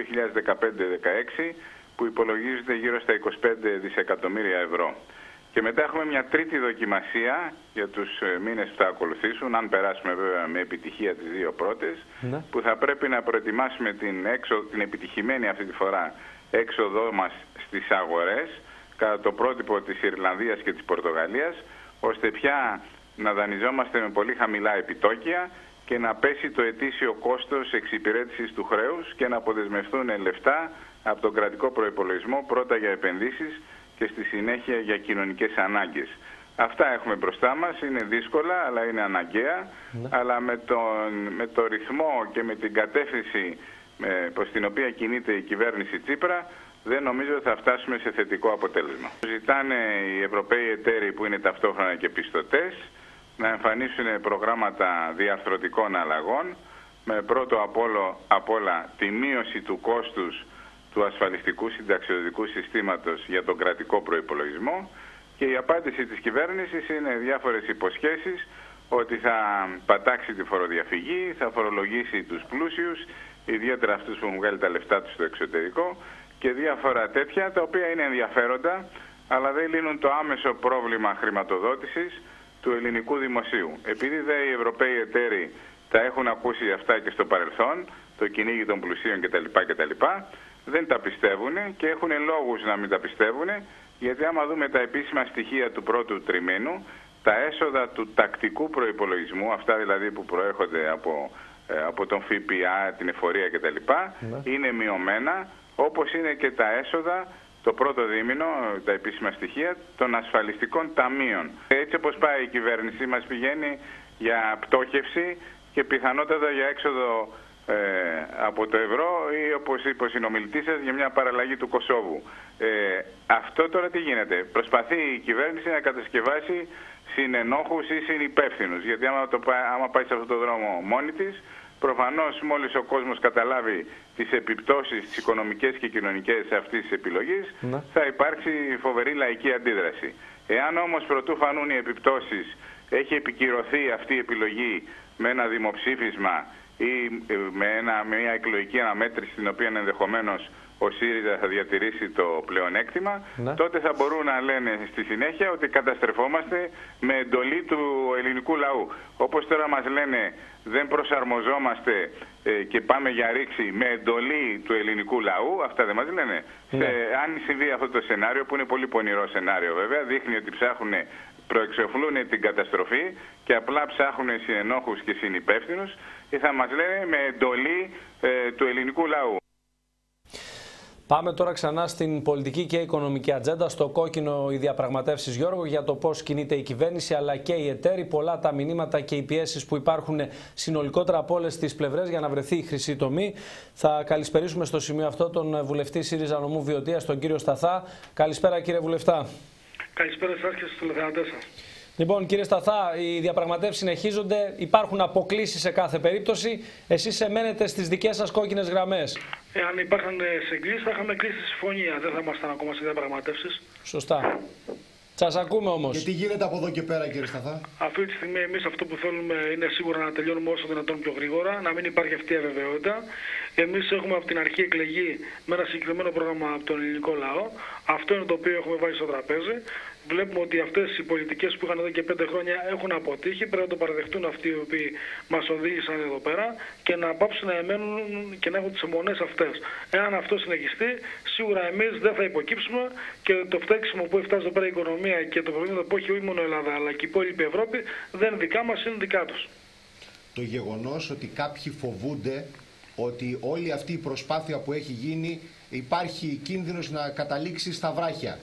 2015-16 που υπολογίζονται γύρω στα 25 δισεκατομμύρια ευρώ. Και μετά έχουμε μια τρίτη δοκιμασία για τους μήνες που θα ακολουθήσουν, αν περάσουμε βέβαια με επιτυχία τις δύο πρώτες, που θα πρέπει να προετοιμάσουμε την επιτυχημένη αυτή τη φορά έξοδό μας στις αγορές, κατά το πρότυπο της Ιρλανδίας και της Πορτογαλίας, ώστε πια να δανειζόμαστε με πολύ χαμηλά επιτόκια και να πέσει το ετήσιο κόστος εξυπηρέτησης του χρέους και να αποδεσμευτούν λεφτά από τον κρατικό προϋπολογισμό, πρώτα για επενδύσεις και στη συνέχεια για κοινωνικές ανάγκες. Αυτά έχουμε μπροστά μας, είναι δύσκολα αλλά είναι αναγκαία, αλλά με το ρυθμό και με την κατεύθυνση προς την οποία κινείται η κυβέρνηση Τσίπρα, δεν νομίζω ότι θα φτάσουμε σε θετικό αποτέλεσμα. Ζητάνε οι Ευρωπαίοι εταίροι που είναι ταυτόχρονα και πιστωτές να εμφανίσουν προγράμματα διαρθρωτικών αλλαγών, με πρώτο απ' όλα τη μείωση του κόστους του ασφαλιστικού συνταξιοδοτικού συστήματος για τον κρατικό προϋπολογισμό, και η απάντηση της κυβέρνησης είναι διάφορες υποσχέσεις ότι θα πατάξει τη φοροδιαφυγή, θα φορολογήσει τους πλούσιους, ιδιαίτερα αυτούς που έχουν βγάλει τα λεφτά τους στο εξωτερικό, και διάφορα τέτοια τα οποία είναι ενδιαφέροντα, αλλά δεν λύνουν το άμεσο πρόβλημα χρηματοδότησης του ελληνικού δημοσίου. Επειδή οι Ευρωπαίοι εταίροι τα έχουν ακούσει αυτά και στο παρελθόν, το κυνήγι των πλουσίων κτλ., δεν τα πιστεύουν και έχουν λόγους να μην τα πιστεύουν, γιατί άμα δούμε τα επίσημα στοιχεία του πρώτου τριμήνου, τα έσοδα του τακτικού προϋπολογισμού, αυτά δηλαδή που προέρχονται από τον ΦΠΑ, την εφορία κτλ., είναι μειωμένα, όπως είναι και τα έσοδα το πρώτο δίμηνο, τα επίσημα στοιχεία των ασφαλιστικών ταμείων. Έτσι όπως πάει η κυβέρνησή μας πηγαίνει για πτώχευση και πιθανότατα για έξοδο από το ευρώ, ή όπως είπε ο συνομιλητής σας, για μια παραλλαγή του Κωσόβου. Αυτό τώρα τι γίνεται? Προσπαθεί η κυβέρνηση να κατασκευάσει συνενόχους ή συνυπεύθυνους, γιατί άμα πάει σε αυτό το δρόμο μόνη της, προφανώς μόλις ο κόσμος καταλάβει τις επιπτώσεις τις οικονομικές και κοινωνικές αυτής της επιλογής, θα υπάρξει φοβερή λαϊκή αντίδραση. Εάν όμως προτού φανούν οι επιπτώσεις, έχει επικυρωθεί αυτή η επιλογή με ένα δημοψήφισμα ή με μια εκλογική αναμέτρηση στην οποία ενδεχομένως ο ΣΥΡΙΖΑ θα διατηρήσει το πλεονέκτημα, τότε θα μπορούν να λένε στη συνέχεια ότι καταστρεφόμαστε με εντολή του ελληνικού λαού. Όπως τώρα μας λένε δεν προσαρμοζόμαστε και πάμε για ρήξη με εντολή του ελληνικού λαού, αυτά δεν μας λένε. Αν συμβεί αυτό το σενάριο, που είναι πολύ πονηρό σενάριο βέβαια, δείχνει ότι προεξοφλούν την καταστροφή και απλά ψάχνουν συνενόχους και συνυπεύθυνους, και θα μας λένε με εντολή του ελληνικού λαού. Πάμε τώρα ξανά στην πολιτική και οικονομική ατζέντα. Στο κόκκινο οι διαπραγματεύσεις, Γιώργο, για το πώς κινείται η κυβέρνηση αλλά και οι εταίροι. Πολλά τα μηνύματα και οι πιέσεις που υπάρχουν συνολικότερα από όλες τις πλευρές για να βρεθεί η χρυσή τομή. Θα καλησπερίσουμε στο σημείο αυτό τον βουλευτή ΣΥΡΙΖΑ νομού Βιωτίας, τον κύριο Σταθά. Καλησπέρα, κύριε βουλευτά. Καλησπέρα σας και στους τηλεθεατές σας. Λοιπόν, κύριε Σταθά, οι διαπραγματεύσεις συνεχίζονται. Υπάρχουν αποκλίσεις σε κάθε περίπτωση. Εσείς εμένετε στις δικές σας κόκκινες γραμμές. Αν υπάρχουν συγκλήσεις, θα είχαμε κλείσει τη συμφωνία. Δεν θα ήμασταν ακόμα σε διαπραγματεύσεις. Σωστά. Σας ακούμε όμως. Και τι γίνεται από εδώ και πέρα, κύριε Σταθά? Αυτή τη στιγμή εμείς αυτό που θέλουμε είναι σίγουρα να τελειώνουμε όσο δυνατόν πιο γρήγορα, να μην υπάρχει αυτή η αβεβαιότητα. Εμείς έχουμε από την αρχή εκλεγεί με ένα συγκεκριμένο πρόγραμμα από τον ελληνικό λαό. Αυτό είναι το οποίο έχουμε βάλει στο τραπέζι. Βλέπουμε ότι αυτές οι πολιτικές που είχαν εδώ και 5 χρόνια έχουν αποτύχει. Πρέπει να το παραδεχτούν αυτοί οι οποίοι μας οδήγησαν εδώ πέρα και να πάψουν να εμένουν και να έχουν τις αιμονές αυτές. Εάν αυτό συνεχιστεί, σίγουρα εμείς δεν θα υποκύψουμε και το φταίξιμο που φτάσει εδώ πέρα η οικονομία και το προβλήμα που έχει όχι μόνο η Ελλάδα αλλά και η υπόλοιπη Ευρώπη δεν είναι δικά μας, είναι δικά τους. Το γεγονός ότι κάποιοι φοβούνται ότι όλη αυτή η προσπάθεια που έχει γίνει υπάρχει κίνδυνος να καταλήξει στα βράχια.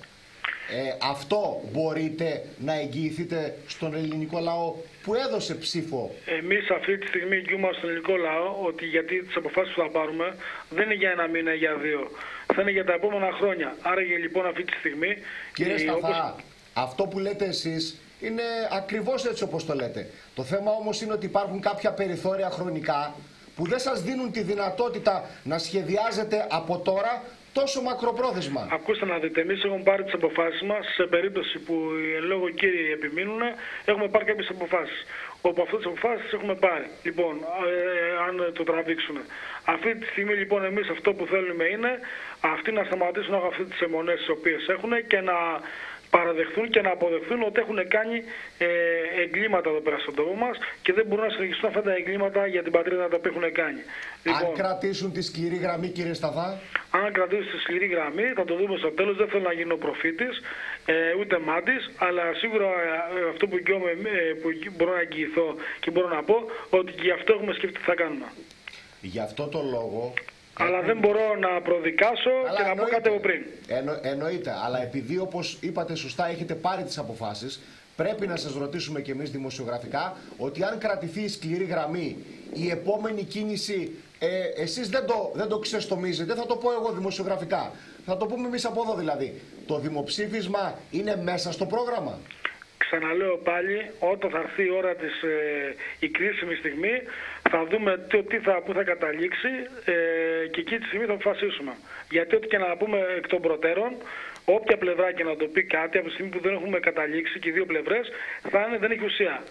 Αυτό μπορείτε να εγγυηθείτε στον ελληνικό λαό που έδωσε ψήφο? Εμείς αυτή τη στιγμή εγγυούμαστε στον ελληνικό λαό ότι γιατί τις αποφάσεις που θα πάρουμε δεν είναι για 1 μήνα ή για 2. Θα είναι για τα επόμενα χρόνια. Άρα λοιπόν αυτή τη στιγμή... Κύριε Σταθά, αυτό που λέτε εσείς είναι ακριβώς έτσι όπως το λέτε. Το θέμα όμως είναι ότι υπάρχουν κάποια περιθώρια χρονικά που δεν σας δίνουν τη δυνατότητα να σχεδιάζετε από τώρα τόσο μακροπρόθεσμα. Ακούστε να δείτε, εμείς έχουμε πάρει τις αποφάσεις μας σε περίπτωση που οι λόγω κύριοι επιμείνουν, έχουμε πάρει κάποιες αποφάσεις. Όπου αυτές τις αποφάσεις έχουμε πάρει. Λοιπόν, αν το τραβήξουν. Αυτή τη στιγμή λοιπόν εμείς αυτό που θέλουμε είναι αυτοί να σταματήσουν να έχουν αυτές τις αιμονές τις οποίες έχουν και να παραδεχθούν και να αποδεχθούν ότι έχουν κάνει εγκλήματα εδώ πέρα στον τόπο μας και δεν μπορούν να συνεχιστούν αυτά τα εγκλήματα για την πατρίδα τα οποία έχουν κάνει. Λοιπόν, αν κρατήσουν τη σκληρή γραμμή, κύριε Σταθά. Αν κρατήσουν τη σκληρή γραμμή, θα το δούμε στο τέλος. Δεν θέλω να γίνω προφήτης, ούτε μάντης, αλλά σίγουρα αυτό που μπορώ να εγγυηθώ και μπορώ να πω ότι γι' αυτό έχουμε σκεφτεί τι θα κάνουμε. Γι' αυτό το λόγο... Αλλά δεν μπορώ να προδικάσω και να πω κάτι από πριν. Εννοείται, αλλά επειδή όπως είπατε σωστά έχετε πάρει τις αποφάσεις, πρέπει να σας ρωτήσουμε κι εμείς δημοσιογραφικά ότι αν κρατηθεί η σκληρή γραμμή, η επόμενη κίνηση, εσείς δεν το ξεστομίζετε, θα το πω εγώ δημοσιογραφικά. Θα το πούμε εμείς από εδώ δηλαδή. Το δημοψήφισμα είναι μέσα στο πρόγραμμα. Ξαναλέω πάλι, όταν θα έρθει η ώρα της η κρίσιμη στιγμή, θα δούμε πού θα καταλήξει και εκεί τη στιγμή θα αποφασίσουμε. Γιατί ό,τι και να πούμε εκ των προτέρων, όποια πλευρά και να το πει κάτι, από τη στιγμή που δεν έχουμε καταλήξει και οι δύο πλευρές, δεν έχει ουσία.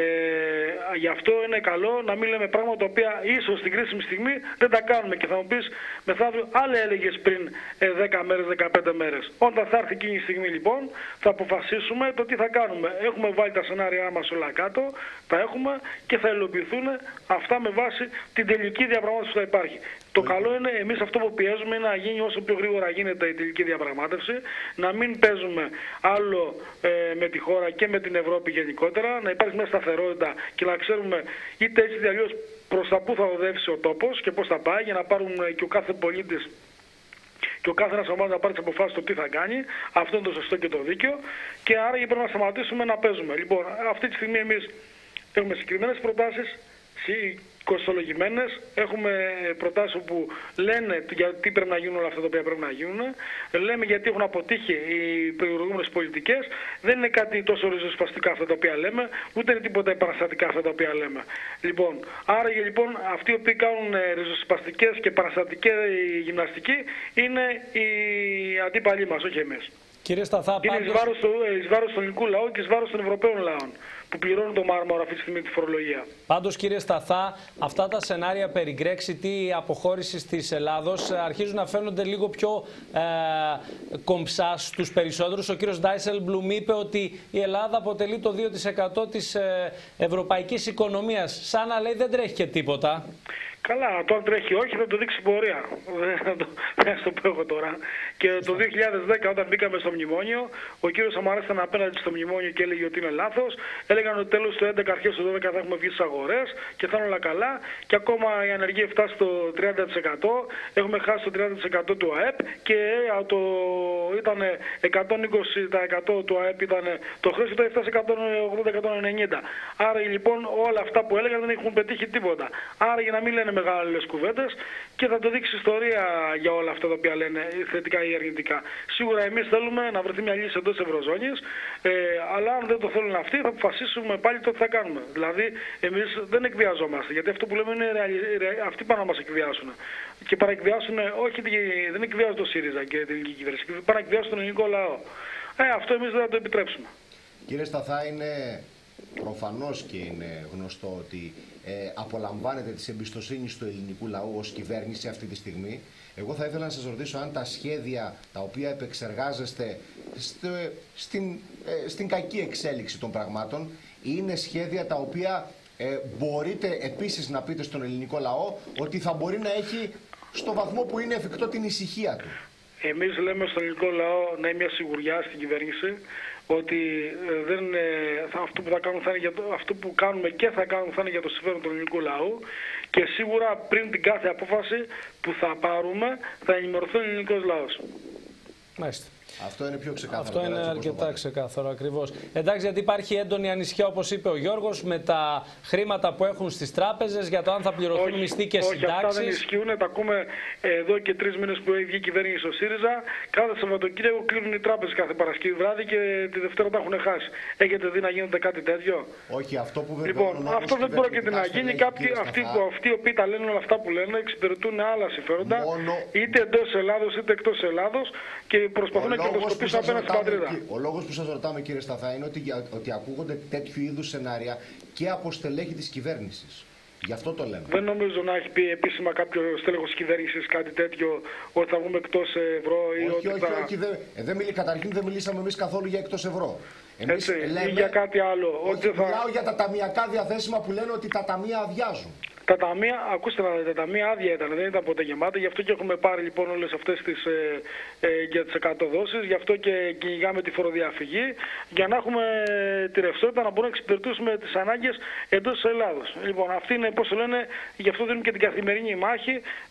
Γι' αυτό είναι καλό να μην λέμε πράγματα τα οποία ίσως στην κρίσιμη στιγμή δεν τα κάνουμε και θα μου πεις μεθαύριο άλλα έλεγες πριν 10 μέρες, 15 μέρες. Όταν θα έρθει εκείνη η στιγμή λοιπόν θα αποφασίσουμε το τι θα κάνουμε. Έχουμε βάλει τα σενάρια μας όλα κάτω, τα έχουμε και θα υλοποιηθούν αυτά με βάση την τελική διαπραγμάτευση που θα υπάρχει. Το καλό είναι εμείς αυτό που πιέζουμε είναι να γίνει όσο πιο γρήγορα γίνεται η τελική διαπραγμάτευση, να μην παίζουμε άλλο με τη χώρα και με την Ευρώπη γενικότερα, να υπάρχει μια σταθερότητα και να ξέρουμε είτε έτσι είτε αλλιώς προς τα πού θα οδεύσει ο τόπος και πώς θα πάει, για να πάρουν και ο κάθε πολίτης και ο κάθε ένας ομάδας να πάρει τις αποφάσεις το τι θα κάνει. Αυτό είναι το σωστό και το δίκαιο και άρα πρέπει να σταματήσουμε να παίζουμε. Λοιπόν, αυτή τη στιγμή εμείς έχουμε συγκεκριμένες προτάσεις, κοστολογημένες. Έχουμε προτάσεις που λένε γιατί πρέπει να γίνουν όλα αυτά τα οποία πρέπει να γίνουν. Λέμε γιατί έχουν αποτύχει οι προηγούμενες πολιτικές. Δεν είναι κάτι τόσο ριζοσπαστικά αυτά τα οποία λέμε, ούτε είναι τίποτα επαναστατικά αυτά τα οποία λέμε. Λοιπόν, άρα λοιπόν αυτοί οι οποίοι κάνουν ριζοσπαστικές και παραστατική γυμναστική είναι οι αντίπαλοι μας, όχι εμείς. Κύριε Σταθά, είναι εις βάρος του ελληνικού λαού και εις βάρος των Ευρωπαίων λαών. που πληρώνουν το μάρμαρο αυτή τη στιγμή τη φορολογία. Πάντως, κύριε Σταθά, αυτά τα σενάρια περί Brexit ή αποχώρησης της Ελλάδος αρχίζουν να φαίνονται λίγο πιο κομψά στους περισσότερους. Ο κύριος Ντάισελμπλουμ είπε ότι η Ελλάδα αποτελεί το 2% της ευρωπαϊκής οικονομίας. Σαν να λέει δεν τρέχει και τίποτα. Καλά, το αν τρέχει όχι θα το δείξει πορεία. Δεν το πω εγώ τώρα. Και το 2010 όταν μπήκαμε στο μνημόνιο, ο κύριος Σαμαράς ήταν απέναντι στο μνημόνιο και έλεγε ότι είναι λάθος. Έλεγαν ότι τέλος του 11, αρχές του 12 θα έχουμε βγει στις αγορές και θα είναι όλα καλά. Και ακόμα η ανεργία φτάσει στο 30%. Έχουμε χάσει το 30% του ΑΕΠ και ήταν 120% του ΑΕΠ ήταν το χρέος, ήταν φτάσει 180-190. Άρα λοιπόν όλα αυτά που έλεγαν δεν έχουν πετύχει τίποτα. Άρα για να μην λένε μεγάλες κουβέντες και θα το δείξει ιστορία για όλα αυτά τα οποία λένε θετικά ή αρνητικά. Σίγουρα εμείς θέλουμε να βρεθεί μια λύση εντός Ευρωζώνης, αλλά αν δεν το θέλουν αυτοί θα αποφασίσουμε πάλι το τι θα κάνουμε. Δηλαδή εμείς δεν εκβιαζόμαστε, γιατί αυτό που λέμε είναι αυτοί πάνε να μας εκβιάσουν. Και παραεκβιάσουν, όχι, δεν εκβιάζουν το ΣΥΡΙΖΑ και την ελληνική κυβέρνηση, παραεκβιάζουν τον ελληνικό λαό. Αυτό εμείς δεν θα το επιτρέψουμε. Κύριε Σταθά, είναι προφανώς και είναι γνωστό ότι απολαμβάνετε της εμπιστοσύνης του ελληνικού λαού ως κυβέρνηση αυτή τη στιγμή. Εγώ θα ήθελα να σας ρωτήσω αν τα σχέδια τα οποία επεξεργάζεστε στην κακή εξέλιξη των πραγμάτων είναι σχέδια τα οποία μπορείτε επίσης να πείτε στον ελληνικό λαό ότι θα μπορεί να έχει στο βαθμό που είναι εφικτό την ησυχία του. Εμείς λέμε στον ελληνικό λαό να είναι μια σιγουριά στην κυβέρνηση ότι αυτό που θα κάνουμε αυτό που κάνουμε και θα κάνουμε θα είναι για το συμφέρον του ελληνικού λαού και σίγουρα πριν την κάθε απόφαση που θα πάρουμε θα ενημερωθεί ο ελληνικός λαός. Μάλιστα. Αυτό είναι πιο ξεκάθαρο. Αυτό είναι αρκετά ξεκάθαρο ακριβώς. Εντάξει, γιατί υπάρχει έντονη ανησυχία, όπως είπε ο Γιώργος, με τα χρήματα που έχουν στις τράπεζες για το αν θα πληρωθούν μισθοί και συντάξεις. Όχι, αυτά δεν ισχύουν. Τα ακούμε εδώ και 3 μήνες που έχει η κυβέρνηση στο ΣΥΡΙΖΑ. Κάθε Σαββατοκύριακο κλείνουν οι τράπεζες κάθε Παρασκευή βράδυ και τη Δευτέρα τα έχουν χάσει. Έχετε δει να γίνεται κάτι τέτοιο? Όχι, αυτό που δεν Λοιπόν, αυτό δεν πρόκειται να γίνει. Αυτοί οι οποίοι τα λένε όλα αυτά που λένε εξυπηρετούν άλλα συμφέροντα, είτε εντός Ελλάδος είτε εκτός Ελλάδος και προσπαθούν να κερδοσκοπήσουν απέναντι στην πατρίδα. Ο λόγος που σας ρωτάμε, κύριε Σταθά, είναι ότι ακούγονται τέτοιου είδους σενάρια και από στελέχη της κυβέρνησης. Γι' αυτό το λέμε. Δεν νομίζω να έχει πει επίσημα κάποιο στέλεχος της κυβέρνησης κάτι τέτοιο, ότι θα βγούμε εκτός ευρώ ή ότι θα... Όχι. Καταρχήν δεν μιλήσαμε εμείς καθόλου για εκτός ευρώ. Εμείς λέμε, ή για κάτι άλλο. Μιλάω για τα ταμιακά διαθέσιμα που λένε ότι τα ταμεία αδειάζουν. Τα ταμεία, ακούστε να δείτε, τα ταμεία άδεια ήταν, δεν ήταν ποτέ γεμάτα, γι' αυτό και έχουμε πάρει λοιπόν όλες αυτές για τις 100 δόσεις, γι' αυτό και κυνηγάμε τη φοροδιαφυγή, για να έχουμε τη ρευστότητα να μπορούμε να εξυπηρετήσουμε τις ανάγκες εντός της Ελλάδος. Λοιπόν, αυτή είναι, πώς το λένε, γι' αυτό δίνουν και την καθημερινή μάχη,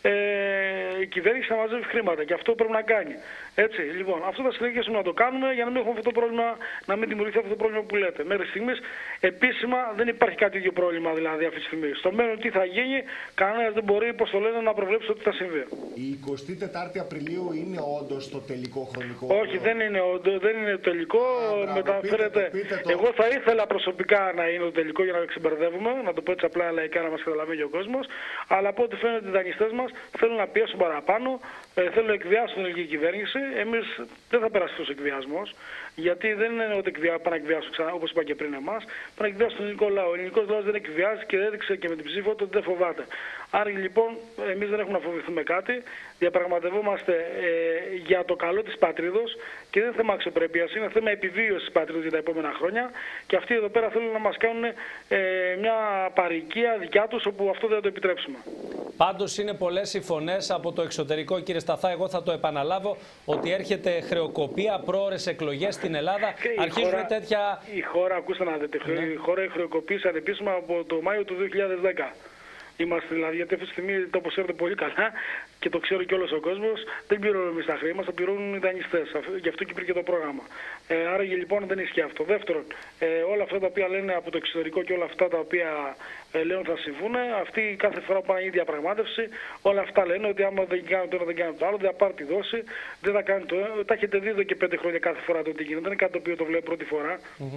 η κυβέρνηση θα μαζεύει χρήματα και αυτό πρέπει να κάνει. Έτσι, λοιπόν, αυτό θα συνεχίσουμε να το κάνουμε για να μην έχουμε αυτό το πρόβλημα, να μην δημιουργηθεί αυτό το πρόβλημα που λέτε. Μέχρι στιγμής επίσημα δεν υπάρχει κάτι ίδιο πρόβλημα δηλαδή αυτή τη στιγμή. Στο μέλλον τι θα γίνει, κανένας δεν μπορεί, πώς το λένε, να προβλέψει ότι θα συμβεί. Η 24η Απριλίου είναι όντως το τελικό χρονικό? Όχι, δεν είναι το τελικό. Μεταφέρεται. Εγώ θα ήθελα προσωπικά να είναι το τελικό για να ξεμπερδεύουμε, να το πω έτσι απλά λαϊκά να μας καταλαβαίνει ο κόσμος. Αλλά από ό,τι φαίνεται οι δανειστές μας θέλουν να πιέσουν παραπάνω, θέλουν να εκβιάσουν την ελληνική κυβέρνηση. Εμείς δεν θα περάσει αυτός ο εκβιασμός, γιατί δεν είναι ότι πάνε να εκβιάσουν ξανά, όπως είπα και πριν εμάς, πάνε να εκβιάσουν τον ελληνικό λαό. Ο ελληνικός λαός δεν εκβιάζει και έδειξε και με την ψήφο του ότι δεν φοβάται. Άρα λοιπόν εμείς δεν έχουμε να φοβηθούμε κάτι. Διαπραγματευόμαστε για το καλό της πατρίδος και δεν είναι θέμα αξιοπρέπειας, είναι θέμα επιβίωσης της πατρίδος για τα επόμενα χρόνια. Και αυτοί εδώ πέρα θέλουν να μας κάνουν μια παροικία δικιά τους, όπου αυτό δεν θα το επιτρέψουμε. Πάντως είναι πολλές οι φωνές από το εξωτερικό, κύριε Σταθά. Εγώ θα το επαναλάβω ότι έρχεται χρεοκοπία, πρόωρες εκλογές στην Ελλάδα. Αρχίζουν τέτοια. Η χώρα, ακούστε να δείτε, η χώρα χρεοκοπήσε ανεπίσημα από το Μάιο του 2010. Είμαστε δηλαδή, γιατί αυτή τη στιγμή, όπως ξέρετε πολύ καλά και το ξέρει και όλος ο κόσμος, δεν πληρώνουμε εμείς τα χρήματα, τα πληρώνουν οι δανειστές. Γι' αυτό και υπήρχε το πρόγραμμα. Άρα λοιπόν δεν ισχύει αυτό. Δεύτερον, όλα αυτά τα οποία λένε από το εξωτερικό και όλα αυτά τα οποία λένε θα συμβούν, αυτοί κάθε φορά που πάνε η διαπραγμάτευση, όλα αυτά λένε ότι άμα δεν κάνουν το ένα, δεν κάνουν το άλλο, δεν θα πάρει τη δόση, δεν θα κάνει το ένα. Τα έχετε δει εδώ και 5 χρόνια κάθε φορά το τι γίνεται. Δεν είναι κάτι το οποίο το βλέπω πρώτη φορά.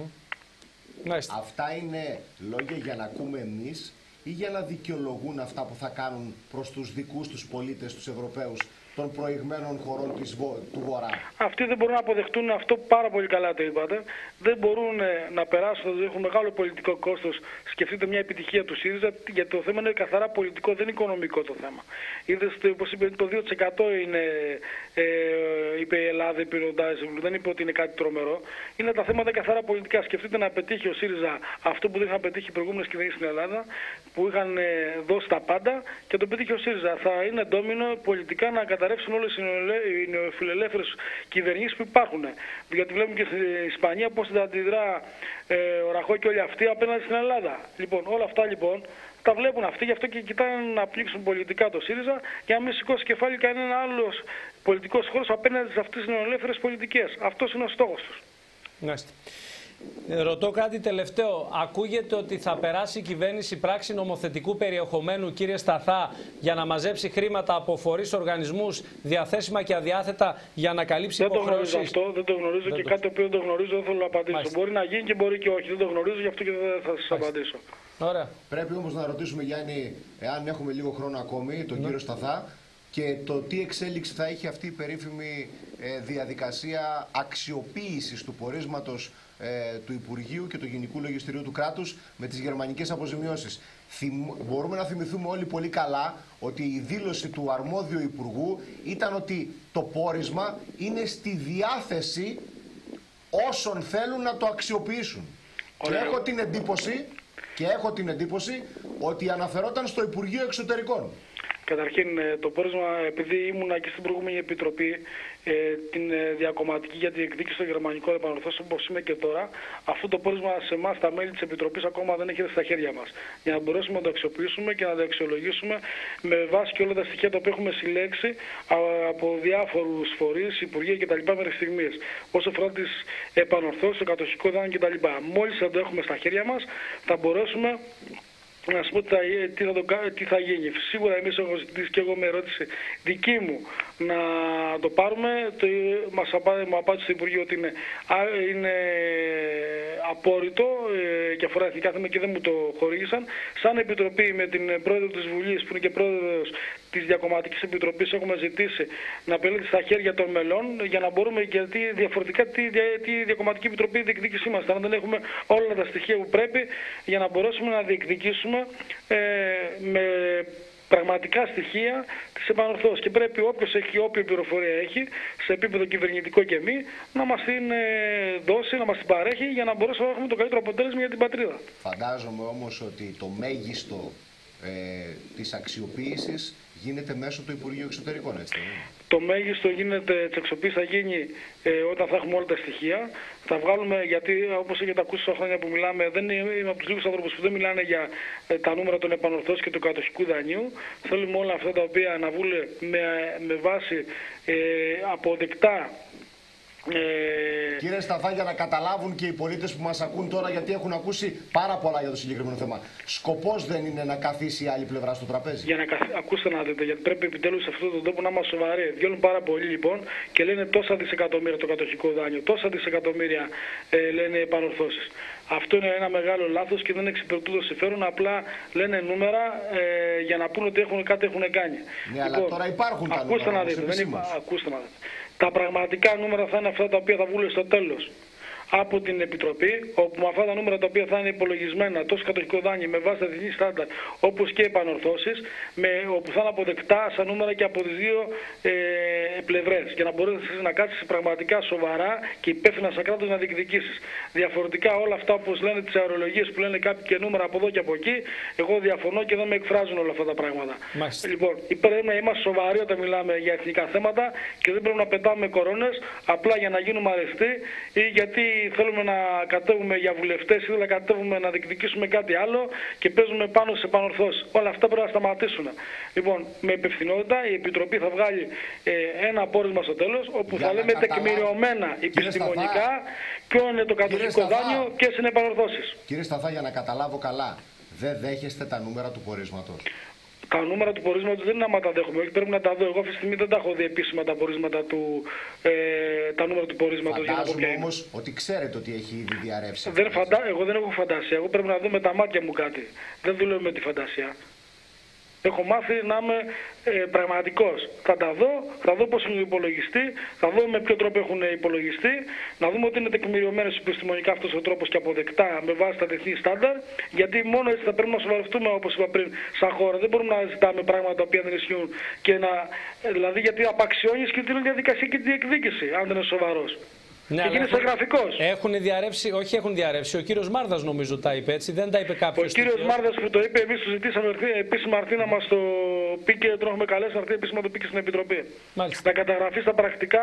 Αυτά είναι λόγια για να ακούμε εμείς ή για να δικαιολογούν αυτά που θα κάνουν προς τους δικούς τους πολίτες, τους Ευρωπαίους, των προηγμένων χωρών του Βορρά. Αυτοί δεν μπορούν να αποδεχτούν αυτό, πάρα πολύ καλά το είπατε. Δεν μπορούν να περάσουν, έχουν μεγάλο πολιτικό κόστος. Σκεφτείτε μια επιτυχία του ΣΥΡΙΖΑ, γιατί το θέμα είναι καθαρά πολιτικό, δεν είναι οικονομικό το θέμα. Είδατε, όπως είπε, το 2% είναι, είπε η Ελλάδα, είπε ο Ντάισεμπλουμ, δεν είπε ότι είναι κάτι τρομερό. Είναι τα θέματα καθαρά πολιτικά. Σκεφτείτε να πετύχει ο ΣΥΡΙΖΑ αυτό που δεν είχαν πετύχει οι προηγούμενες κυβερνήσεις στην Ελλάδα, που είχαν δώσει τα πάντα, και το πετύχει ο ΣΥΡΙΖΑ. Θα είναι ντόμινο πολιτικά να καταρρεύσουν όλες οι νεοφιλελεύθερες κυβερνήσεις που υπάρχουν. Γιατί βλέπουμε και στην Ισπανία πώς θα αντιδρά ο Ραχώ και όλοι αυτοί απέναντι στην Ελλάδα. Λοιπόν, όλα αυτά λοιπόν τα βλέπουν αυτοί, γι' αυτό και κοιτάνε να πλήξουν πολιτικά το ΣΥΡΙΖΑ για να μην σηκώσει κεφάλι κανένα άλλος πολιτικός χώρος απέναντι σε αυτές τις νεοελεύθερες πολιτικές. Αυτός είναι ο στόχος τους. Ρωτώ κάτι τελευταίο. Ακούγεται ότι θα περάσει η κυβέρνηση πράξη νομοθετικού περιεχομένου, κύριε Σταθά, για να μαζέψει χρήματα από φορείς, οργανισμούς, διαθέσιμα και αδιάθετα, για να καλύψει υποχρεώσεις. Δεν το γνωρίζω αυτό, δεν το γνωρίζω και κάτι το οποίο δεν το γνωρίζω δεν θέλω να απαντήσω. Μάλιστα. Μπορεί να γίνει και μπορεί και όχι. Δεν το γνωρίζω, γι' αυτό και δεν θα σας απαντήσω. Ωραία. Πρέπει όμως να ρωτήσουμε, Γιάννη, εάν έχουμε λίγο χρόνο ακόμη, τον κύριο Σταθά, και το τι εξέλιξη θα έχει αυτή η περίφημη διαδικασία αξιοποίησης του πορίσματος του Υπουργείου και του Γενικού Λογιστηρίου του κράτους με τις γερμανικές αποζημιώσεις. Μπορούμε να θυμηθούμε όλοι πολύ καλά ότι η δήλωση του αρμόδιου Υπουργού ήταν ότι το πόρισμα είναι στη διάθεση όσων θέλουν να το αξιοποιήσουν. Και έχω την εντύπωση ότι αναφερόταν στο Υπουργείο Εξωτερικών. Καταρχήν, το πόρισμα, επειδή ήμουνα και στην προηγούμενη επιτροπή, την διακομματική για την εκδίκηση των γερμανικών επανορθώσεων, όπως είμαι και τώρα, αυτό το πόρισμα σε εμάς, τα μέλη της Επιτροπής, ακόμα δεν έχει έρθει στα χέρια μας. Για να μπορέσουμε να το αξιοποιήσουμε και να το αξιολογήσουμε με βάση και όλα τα στοιχεία τα οποία έχουμε συλλέξει από διάφορους φορείς, υπουργεία κτλ. Μέχρι στιγμής. Όσο αφορά τις επανορθώσεις, το κατοχικό δάνειο κτλ. Μόλις θα το έχουμε στα χέρια μας, θα μπορέσουμε να σου πω τι θα γίνει. Σίγουρα εμείς έχω ζητήσει και εγώ με ερώτηση δική μου να το πάρουμε. Μου απάντησε το Υπουργείο ότι είναι απόρριτο και αφορά εθνικά θέματα και δεν μου το χορήγησαν. Σαν Επιτροπή με την Πρόεδρο της Βουλής, που είναι και Πρόεδρος της Διακομματικής Επιτροπής, έχουμε ζητήσει να περνάει στα χέρια των μελών για να μπορούμε, γιατί διαφορετικά τη Διακομματική Επιτροπή διεκδίκηση είμαστε. Αν δεν έχουμε όλα τα στοιχεία που πρέπει για να μπορέσουμε να διεκδικήσουμε με πραγματικά στοιχεία της επανορθώσης. Και πρέπει όποιος έχει όποια πληροφορία έχει, σε επίπεδο κυβερνητικό και μη, να μας την δώσει, να μας την παρέχει για να μπορέσουμε να έχουμε το καλύτερο αποτέλεσμα για την πατρίδα. Φαντάζομαι όμως ότι το μέγιστο της αξιοποίησης γίνεται μέσω του Υπουργείου Εξωτερικών, έτσι. Το μέγιστο της αξιοποίησης θα γίνει όταν θα έχουμε όλα τα στοιχεία. Θα βγάλουμε, γιατί όπως έχετε ακούσει στα χρόνια που μιλάμε, δεν είμαι από τους λίγους ανθρώπους που δεν μιλάνε για τα νούμερα των επανορθώσεων και του κατοχικού δανείου. Θέλουμε όλα αυτά τα οποία να βγουν με βάση αποδεκτά. Κύριε Σταθά, για να καταλάβουν και οι πολίτες που μας ακούν τώρα, γιατί έχουν ακούσει πάρα πολλά για το συγκεκριμένο θέμα. Σκοπός δεν είναι να καθίσει η άλλη πλευρά στο τραπέζι. Ακούστε να δείτε, γιατί πρέπει επιτέλους σε αυτόν τον τόπο να είμαστε σοβαροί. Βγαίνουν πάρα πολλοί λοιπόν και λένε τόσα δισεκατομμύρια το κατοχικό δάνειο, τόσα δισεκατομμύρια λένε επανορθώσεις. Αυτό είναι ένα μεγάλο λάθος και δεν εξυπηρετούν το συμφέρον. Απλά λένε νούμερα για να πούνε ότι κάτι έχουν κάνει. Ναι, λοιπόν, αλλά τώρα υπάρχουν τα νούμερα. Ακούστε να δείτε. Τα πραγματικά νούμερα θα είναι αυτά τα οποία θα βγουν στο τέλος από την Επιτροπή, όπου με αυτά τα νούμερα τα οποία θα είναι υπολογισμένα τόσο κατοχικό δάνειο με βάση τα διεθνή στάνταρ όπως και επανορθώσεις, όπου θα είναι αποδεκτά σαν νούμερα και από τις δύο πλευρές, για να μπορέσεις να κάτσεις πραγματικά σοβαρά και υπεύθυνα σαν κράτος να διεκδικήσεις. Διαφορετικά όλα αυτά όπως λένε τις αερολογίες που λένε κάποια νούμερα από εδώ και από εκεί, εγώ διαφωνώ και δεν με εκφράζουν όλα αυτά τα πράγματα. Μάλιστα. Λοιπόν, πρέπει να είμαστε σοβαροί όταν μιλάμε για εθνικά θέματα και δεν πρέπει να πετάμε κορώνες απλά για να γίνουμε αρεστοί ή γιατί θέλουμε να κατέβουμε για βουλευτές ή να κατέβουμε να διεκδικήσουμε κάτι άλλο και παίζουμε πάνω σε επανορθώσεις. Όλα αυτά πρέπει να σταματήσουν. Λοιπόν, με υπευθυνότητα η Επιτροπή θα βγάλει ένα πόρισμα στο τέλος, όπου θα λέμε τεκμηριωμένα επιστημονικά ποιο είναι το κατοχικό δάνειο, ποιες είναι επανορθώσεις. Κύριε Σταθά, για να καταλάβω καλά, δεν δέχεστε τα νούμερα του πορίσματος? Τα νούμερα του πορίσματος δεν είναι άμα τα δέχομαι, όχι, πρέπει να τα δω. Εγώ αυτή τη στιγμή δεν τα έχω δει επίσημα τα πορίσματα τα νούμερα του πορίσματος. Φαντάζομαι όμως ότι ξέρετε ότι έχει ήδη διαρρεύσει. Εγώ δεν έχω φαντασία. Εγώ πρέπει να δω με τα μάτια μου κάτι. Δεν δουλεύω με τη φαντασία. Έχω μάθει να είμαι πραγματικός. Θα δω πώς είναι υπολογιστή, θα δω με ποιο τρόπο έχουν υπολογιστεί, να δούμε ότι είναι τεκμηριωμένος επιστημονικά αυτός ο τρόπος και αποδεκτά με βάση τα διεθνή στάνταρ, γιατί μόνο έτσι θα πρέπει να σοβαρευτούμε, όπως είπα πριν, σαν χώρα. Δεν μπορούμε να ζητάμε πράγματα τα οποία δεν ισχύουν και δηλαδή γιατί απαξιώνεις και την διαδικασία και τη διεκδίκηση, αν δεν είναι σοβαρός. Ναι, και γίνεσαι γραφικός. Έχουν διαρρεύσει, ο κύριος Μάρδας νομίζω τα είπε έτσι, δεν τα είπε κάποιος. Ο κύριος Μάρδας που το είπε, εμείς του ζητήσαμε επίσημα έρθει να μας το πει και τον έχουμε καλέσει να έρθει επίσημα να το πει και στην Επιτροπή. Μάλιστα. Να καταγραφεί στα πρακτικά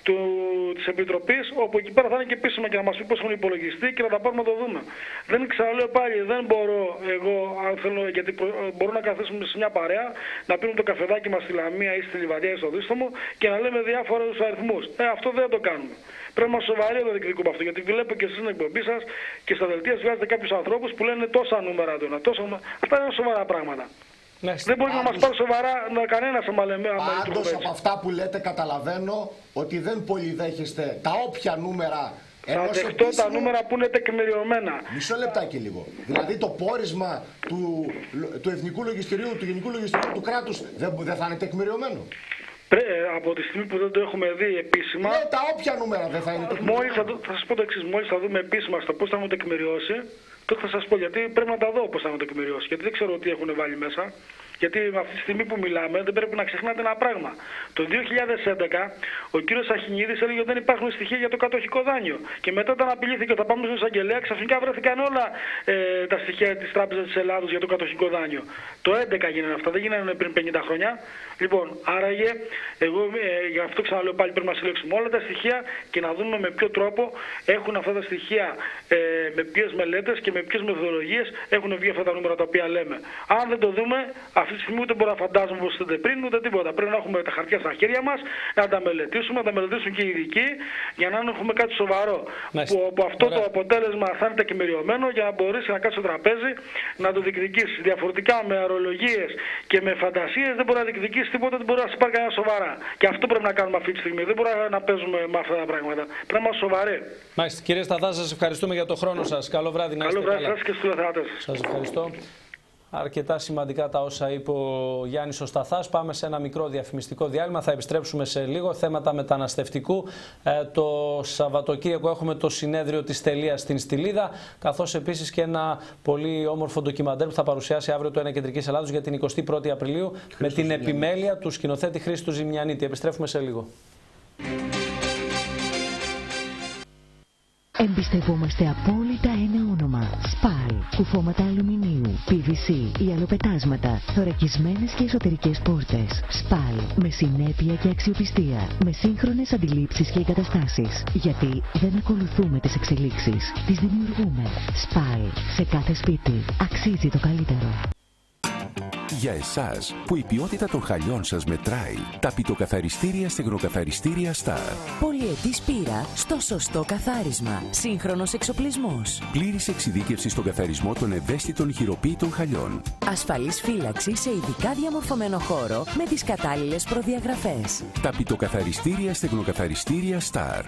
της Επιτροπής, όπου εκεί πέρα θα είναι και επίσημα και να μας πει πώς έχουν υπολογιστεί και να τα πάρουμε να το δούμε. Δεν ξαναλέω πάλι, δεν μπορώ εγώ, αν θέλω, γιατί μπορώ να καθίσουμε σε μια παρέα, να πίνουμε το καφεδάκι μας στη Λαμία ή στη Λιβαδιά ή στο Δίστομο και να λέμε διάφορους αριθμούς. Αυτό δεν το κάνουμε. Πρέπει να σοβαρή το διεκδικούμε αυτό, γιατί βλέπω και εσείς στην εκπομπή σας και στα δελτία βγάζετε κάποιους ανθρώπους που λένε τόσα νούμερα του ένα. Αυτά είναι σοβαρά πράγματα. Δεν μπορεί να μας πάρει σοβαρά κανένας άμα λέμε. Πάντως από αυτά που λέτε καταλαβαίνω ότι δεν πολυδέχεστε τα όποια νούμερα. Θα δεχτώ τα νούμερα που είναι τεκμηριωμένα. Μισό λεπτάκι λίγο. Δηλαδή το πόρισμα του Εθνικού Λογιστηρίου, του Γενικού Λογιστηρίου του κράτους δεν θα είναι τεκμηριωμένο. Από τη στιγμή που δεν το έχουμε δει επίσημα. Ναι, τα όποια νούμερα δεν θα είναι τεκμηριωμένα. Θα σας πω το εξής. Μόλις θα δούμε επίσημα στο πώς θα έχουμε τεκμηριώσει, τότε θα σας πω, γιατί πρέπει να τα δω πώς θα έχουμε τεκμηριώσει. Γιατί δεν ξέρω τι έχουν βάλει μέσα. Γιατί αυτή τη στιγμή που μιλάμε δεν πρέπει να ξεχνάτε ένα πράγμα. Το 2011 ο κύριος Αχινίδης έλεγε ότι δεν υπάρχουν στοιχεία για το κατοχικό δάνειο. Και μετά όταν απειλήθηκε ότι θα πάμε στον εισαγγελέα, ξαφνικά βρέθηκαν όλα τα στοιχεία της Τράπεζας της Ελλάδος για το κατοχικό δάνειο. Το 2011 γίνανε αυτά, δεν γίνανε πριν 50 χρόνια. Λοιπόν, άραγε, εγώ γι' αυτό ξαναλέω πάλι πρέπει να συλλέξουμε όλα τα στοιχεία και να δούμε με ποιο τρόπο έχουν αυτά τα στοιχεία, με ποιες μελέτες και με ποιες μεθοδολογίες έχουν βγει αυτά τα νούμερα τα οποία λέμε. Αν δεν το δούμε, αυτή τη στιγμή ούτε μπορώ να φαντάζομαι πως ήταν πριν ούτε τίποτα. Πρέπει να έχουμε τα χαρτιά στα χέρια μας, να τα μελετήσουμε, να τα μελετήσουν και οι ειδικοί για να έχουμε κάτι σοβαρό. Που αυτό το αποτέλεσμα θα είναι τεκμηριωμένο για να μπορέσει να κάτσει στο τραπέζι να το διεκδικήσει. Διαφορετικά με αερολογίες και με φαντασίες δεν μπορεί να διεκδικήσει τίποτα, δεν μπορεί να σε πάρει κανένα σοβαρά. Και αυτό πρέπει να κάνουμε αυτή τη στιγμή. Δεν μπορεί να παίζουμε με αυτά τα πράγματα. Πρέπει να είμαστε σοβαροί. Μάλιστα. Κύριε Σταθά, σας ευχαριστούμε για το χρόνο σας. Καλό βράδυ. Καλό βράδυ σας και στους τηλεθεατές. Σας ευχαριστώ. Αρκετά σημαντικά τα όσα είπε ο Γιάννης ο Σταθάς. Πάμε σε ένα μικρό διαφημιστικό διάλειμμα. Θα επιστρέψουμε σε λίγο. Θέματα μεταναστευτικού. Το Σαββατοκύριακο έχουμε το συνέδριο της Τελείας στην Στυλίδα, καθώς επίσης και ένα πολύ όμορφο ντοκιμαντέρ που θα παρουσιάσει αύριο το ΕΝΑ Κεντρικής Ελλάδος για την 21η Απριλίου με την επιμέλεια του σκηνοθέτη Χρήστου Ζημιανίτη. Επιστρέφουμε σε λίγο. Εμπιστευόμαστε απόλυτα ένα όνομα. Σπαλ. Κουφώματα αλουμινίου, PVC, ιαλοπετάσματα, θωρακισμένες και εσωτερικές πόρτες. Σπαλ. Με συνέπεια και αξιοπιστία. Με σύγχρονες αντιλήψεις και εγκαταστάσεις. Γιατί δεν ακολουθούμε τις εξελίξεις. Τις δημιουργούμε. Σπαλ. Σε κάθε σπίτι. Αξίζει το καλύτερο. Για εσάς που η ποιότητα των χαλιών σας μετράει, τα πιτοκαθαριστήρια στεγνοκαθαριστήρια Star. Πολυετής πείρα στο σωστό καθάρισμα. Σύγχρονος εξοπλισμός. Πλήρης εξειδίκευση στον καθαρισμό των ευαίσθητων χειροποίητων χαλιών. Ασφαλής φύλαξη σε ειδικά διαμορφωμένο χώρο με τις κατάλληλες προδιαγραφές. Τα πιτοκαθαριστήρια στεγνοκαθαριστήρια Star.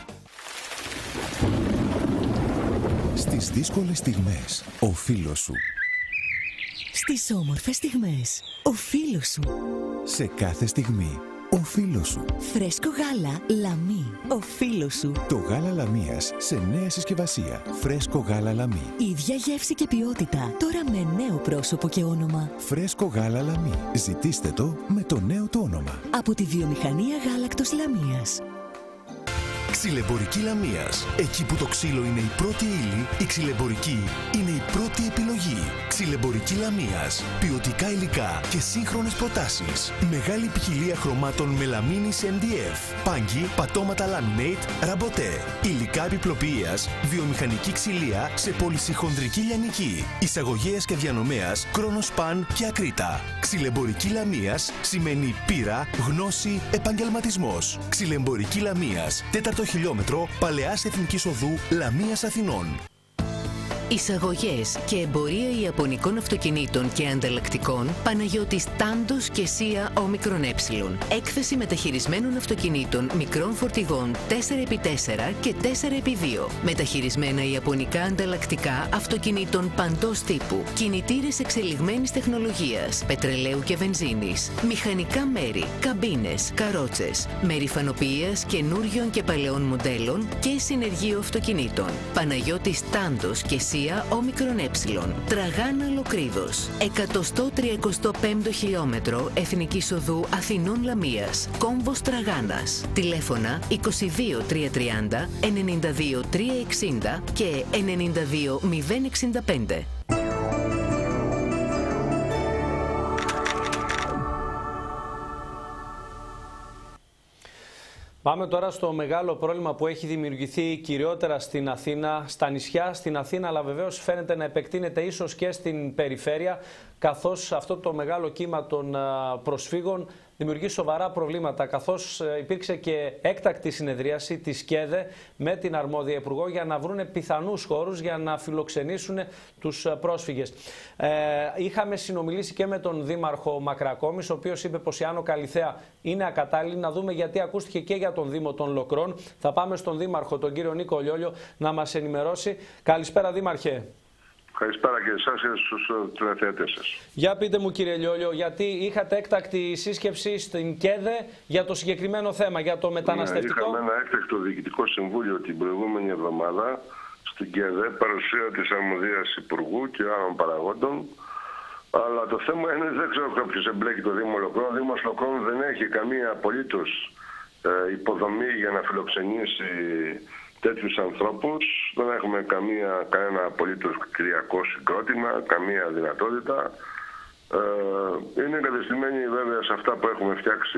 Στις δύσκολες στιγμές, ο φίλος σου. Στις όμορφες στιγμές, ο φίλος σου. Σε κάθε στιγμή, ο φίλος σου. Φρέσκο γάλα Λαμί, ο φίλος σου. Το γάλα Λαμίας σε νέα συσκευασία. Φρέσκο γάλα Λαμί. Ίδια γεύση και ποιότητα, τώρα με νέο πρόσωπο και όνομα. Φρέσκο γάλα Λαμί. Ζητήστε το με το νέο του όνομα. Από τη βιομηχανία γάλακτος Λαμίας. Ξυλεμπορική Λαμίας. Εκεί που το ξύλο είναι η πρώτη ύλη, η ξυλεμπορική είναι η πρώτη επιλογή. Ξυλεμπορική Λαμίας. Ποιοτικά υλικά και σύγχρονες προτάσεις. Μεγάλη ποικιλία χρωμάτων με λαμίνης MDF. Πάγκι, πατώματα laminate, ραμποτέ. Υλικά επιπλοποιίας, βιομηχανική ξυλία σε πολυσυχονδρική λιανική. Εισαγωγέας και διανομέας, Κρόνοσπαν και Ακρίτα. Ξυλεμπορική Λαμίας σημαίνει πείρα, γνώση, επαγγελματισμός. Ξυλεμπορική Λαμίας. 4ο χιλιόμετρο Παλαιάς Εθνικής Οδού Λαμίας Αθηνών. Εισαγωγές και εμπορία ιαπωνικών αυτοκινήτων και ανταλλακτικών Παναγιώτης Τάντος και Σία Όμικρον Ε. Έκθεση μεταχειρισμένων αυτοκινήτων μικρών φορτηγών 4x4 και 4x2. Μεταχειρισμένα ιαπωνικά ανταλλακτικά αυτοκινήτων παντός τύπου. Κινητήρες εξελιγμένης τεχνολογίας, πετρελαίου και βενζίνης. Μηχανικά μέρη, καμπίνες, καρότσες. Μέρη φανοποιίας καινούριων και παλαιών μοντέλων και συνεργείο αυτοκινήτων. Παναγιώτης Τάντος και Σία Όμικρον Ε. Τραγάνα Λοκρίδος. 135ο χιλιόμετρο Εθνικής Οδού Αθηνών Λαμίας. Κόμβος Τραγάνας. Τηλέφωνα 22 330 92 360 και 92 065. Πάμε τώρα στο μεγάλο πρόβλημα που έχει δημιουργηθεί κυριότερα στην Αθήνα, στα νησιά στην Αθήνα, αλλά βεβαίως φαίνεται να επεκτείνεται ίσως και στην περιφέρεια, καθώς αυτό το μεγάλο κύμα των προσφύγων δημιουργεί σοβαρά προβλήματα, καθώς υπήρξε και έκτακτη συνεδρίαση της ΚΕΔΕ με την αρμόδια υπουργό για να βρουν πιθανούς χώρους για να φιλοξενήσουν τους πρόσφυγες. Είχαμε συνομιλήσει και με τον Δήμαρχο Μακρακόμης, ο οποίος είπε πως η Άνω Καλιθέα είναι ακατάλληλη. Να δούμε γιατί ακούστηκε και για τον Δήμο των Λοκρών. Θα πάμε στον Δήμαρχο, τον κύριο Νίκο Λιόλιο, να μας ενημερώσει. Καλησπέρα, Δήμαρχε. Καλησπέρα και εσάς και στους τηλεθεατές σας. Για πείτε μου, κύριε Λιόλιο, γιατί είχατε έκτακτη σύσκεψη στην ΚΕΔΕ για το συγκεκριμένο θέμα, για το μεταναστευτικό? Είχαμε ένα έκτακτο διοικητικό συμβούλιο την προηγούμενη εβδομάδα στην ΚΕΔΕ, παρουσία της αρμοδίας Υπουργού και άλλων παραγόντων. Αλλά το θέμα είναι, δεν ξέρω ποιος εμπλέκει το Δήμο Λοκρών. Ο Δήμος Λοκρών δεν έχει καμία απολύτως υποδομή για να φιλοξενήσει τέτοιους ανθρώπους. Δεν έχουμε κανένα απολύτως κτηριακό συγκρότημα, καμία δυνατότητα. Είναι εγκατεστημένοι βέβαια σε αυτά που έχουμε φτιάξει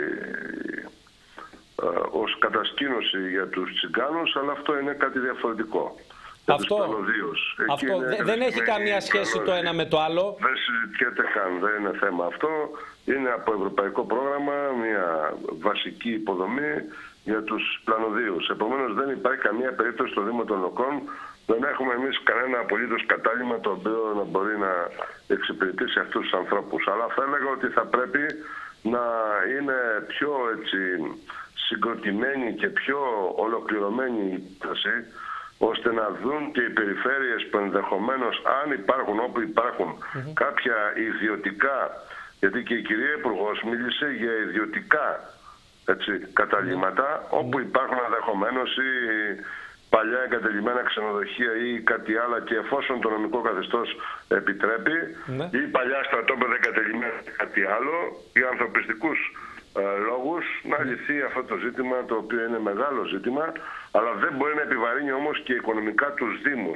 ως κατασκήνωση για τους τσιγκάνους, αλλά αυτό είναι κάτι διαφορετικό. Αυτό δεν έχει καμία σχέση το ένα με το άλλο. Δεν συζητιέται καν, δεν είναι θέμα αυτό. Είναι από ευρωπαϊκό πρόγραμμα μια βασική υποδομή για τους πλανοδίους. Επομένως δεν υπάρχει καμία περίπτωση στο Δήμο των Λοκρών. Δεν έχουμε εμείς κανένα απολύτως κατάλημα το οποίο να μπορεί να εξυπηρετήσει αυτούς τους ανθρώπους. Αλλά θα έλεγα ότι θα πρέπει να είναι πιο συγκροτημένη και πιο ολοκληρωμένη η τάση, ώστε να δουν και οι περιφέρειες που ενδεχομένως, αν υπάρχουν, όπου υπάρχουν κάποια ιδιωτικά, γιατί και η κυρία Υπουργός μίλησε για ιδιωτικά καταλήμματα, όπου υπάρχουν ενδεχομένως ή παλιά εγκατελειμμένα ξενοδοχεία ή κάτι άλλο, και εφόσον το νομικό καθεστώς επιτρέπει, ή παλιά στρατόπεδα εγκατελειμμένα ή κάτι άλλο, για ανθρωπιστικούς λόγους, να λυθεί αυτό το ζήτημα, το οποίο είναι μεγάλο ζήτημα, αλλά δεν μπορεί να επιβαρύνει όμως και οικονομικά τους Δήμους.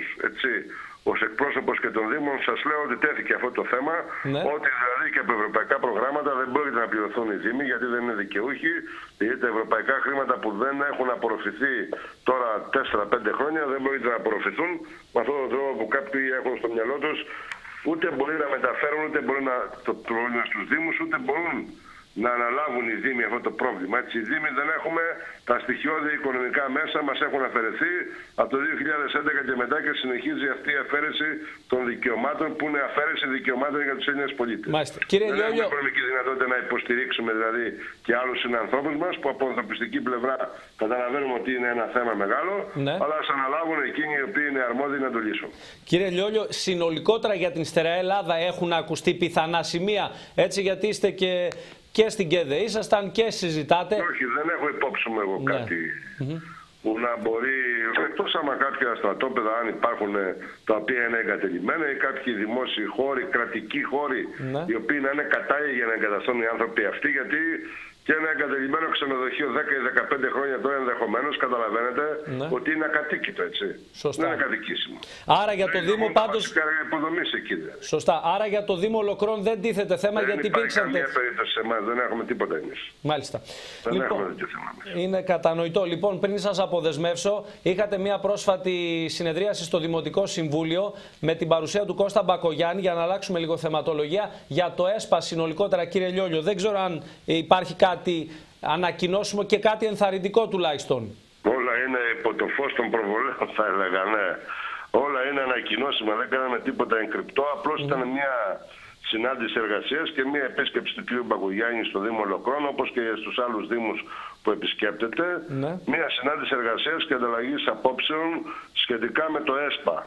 Ως εκπρόσωπος και των Δήμων σας λέω ότι τέθηκε αυτό το θέμα, ότι δηλαδή και από ευρωπαϊκά προγράμματα δεν μπορείτε να πληρωθούν οι Δήμοι, γιατί δεν είναι δικαιούχοι, γιατί τα ευρωπαϊκά χρήματα που δεν έχουν απορροφηθεί τώρα 4-5 χρόνια δεν μπορείτε να απορροφηθούν με αυτόν τον τρόπο που κάποιοι έχουν στο μυαλό τους, ούτε μπορεί να μεταφέρουν, ούτε μπορεί να το πρόβλημα στους Δήμους, ούτε μπορούν να αναλάβουν οι Δήμοι αυτό το πρόβλημα. Οι Δήμοι δεν έχουμε τα στοιχειώδη οικονομικά μέσα, μας έχουν αφαιρεθεί από το 2011 και μετά και συνεχίζει αυτή η αφαίρεση των δικαιωμάτων, που είναι αφαίρεση δικαιωμάτων για τους Έλληνες πολίτες. Δεν έχουμε οικονομική δυνατότητα να υποστηρίξουμε δηλαδή και άλλους συνανθρώπους μας, που από ανθρωπιστική πλευρά καταλαβαίνουμε ότι είναι ένα θέμα μεγάλο, αλλά ας αναλάβουν εκείνοι οι οποίοι είναι αρμόδιοι να το λύσουν. Κύριε Λιόλιο, συνολικότερα για την στερεά Ελλάδα έχουν ακουστεί πιθανά σημεία, έτσι, γιατί είστε και στην ΚΕΔΕ ήσασταν και συζητάτε? Όχι, δεν έχω υπόψη μου εγώ κάτι που να μπορεί, εκτός άμα κάποια στρατόπεδα, αν υπάρχουν, τα οποία είναι εγκατελειμμένα, ή κάποιοι δημόσιοι χώροι, κρατικοί χώροι, οι οποίοι να είναι κατάλληλοι για να εγκαταστούν οι άνθρωποι αυτοί, γιατί και ένα εγκατελειμμένο ξενοδοχείο 10 ή 15 χρόνια τώρα ενδεχομένως καταλαβαίνετε ότι είναι ακατοίκητο, έτσι. Σωστά. Δεν είναι κατοικήσιμο. Άρα για το Δήμο πάντως. Υποδομής εκεί, Σωστά. Άρα για το Δήμο Λοκρών δεν τίθεται θέμα, γιατί υπήρξαν. Δεν υπάρχει καμία περίπτωση σε εμάς, δεν έχουμε τίποτα εμείς. Μάλιστα. Δεν έχουμε τέτοιο θέμα. Είναι κατανοητό. Λοιπόν, πριν σας αποδεσμεύσω, είχατε μια πρόσφατη συνεδρίαση στο Δημοτικό Συμβούλιο με την παρουσία του Κώστα Μπακογιάννη, για να αλλάξουμε λίγο θεματολογία, για το ΕΣΠΑ συνολικότερα, κύριε Λιόλιο. Δεν ξέρω αν υπάρχει κάτι ανακοινώσιμο και κάτι ενθαρρυντικό τουλάχιστον. Όλα είναι υπό το φως των προβολέων, θα έλεγα, ναι. Όλα είναι ανακοινώσιμα, δεν κάναμε τίποτα εγκρυπτό. Απλώς ήταν μια συνάντηση εργασίας και μια επίσκεψη του κ. Μπακογιάννη στο Δήμο Ολοκρόνο, όπως και στους άλλους δήμους που επισκέπτεται. Μια συνάντηση εργασίας και ανταλλαγής απόψεων σχετικά με το ΕΣΠΑ.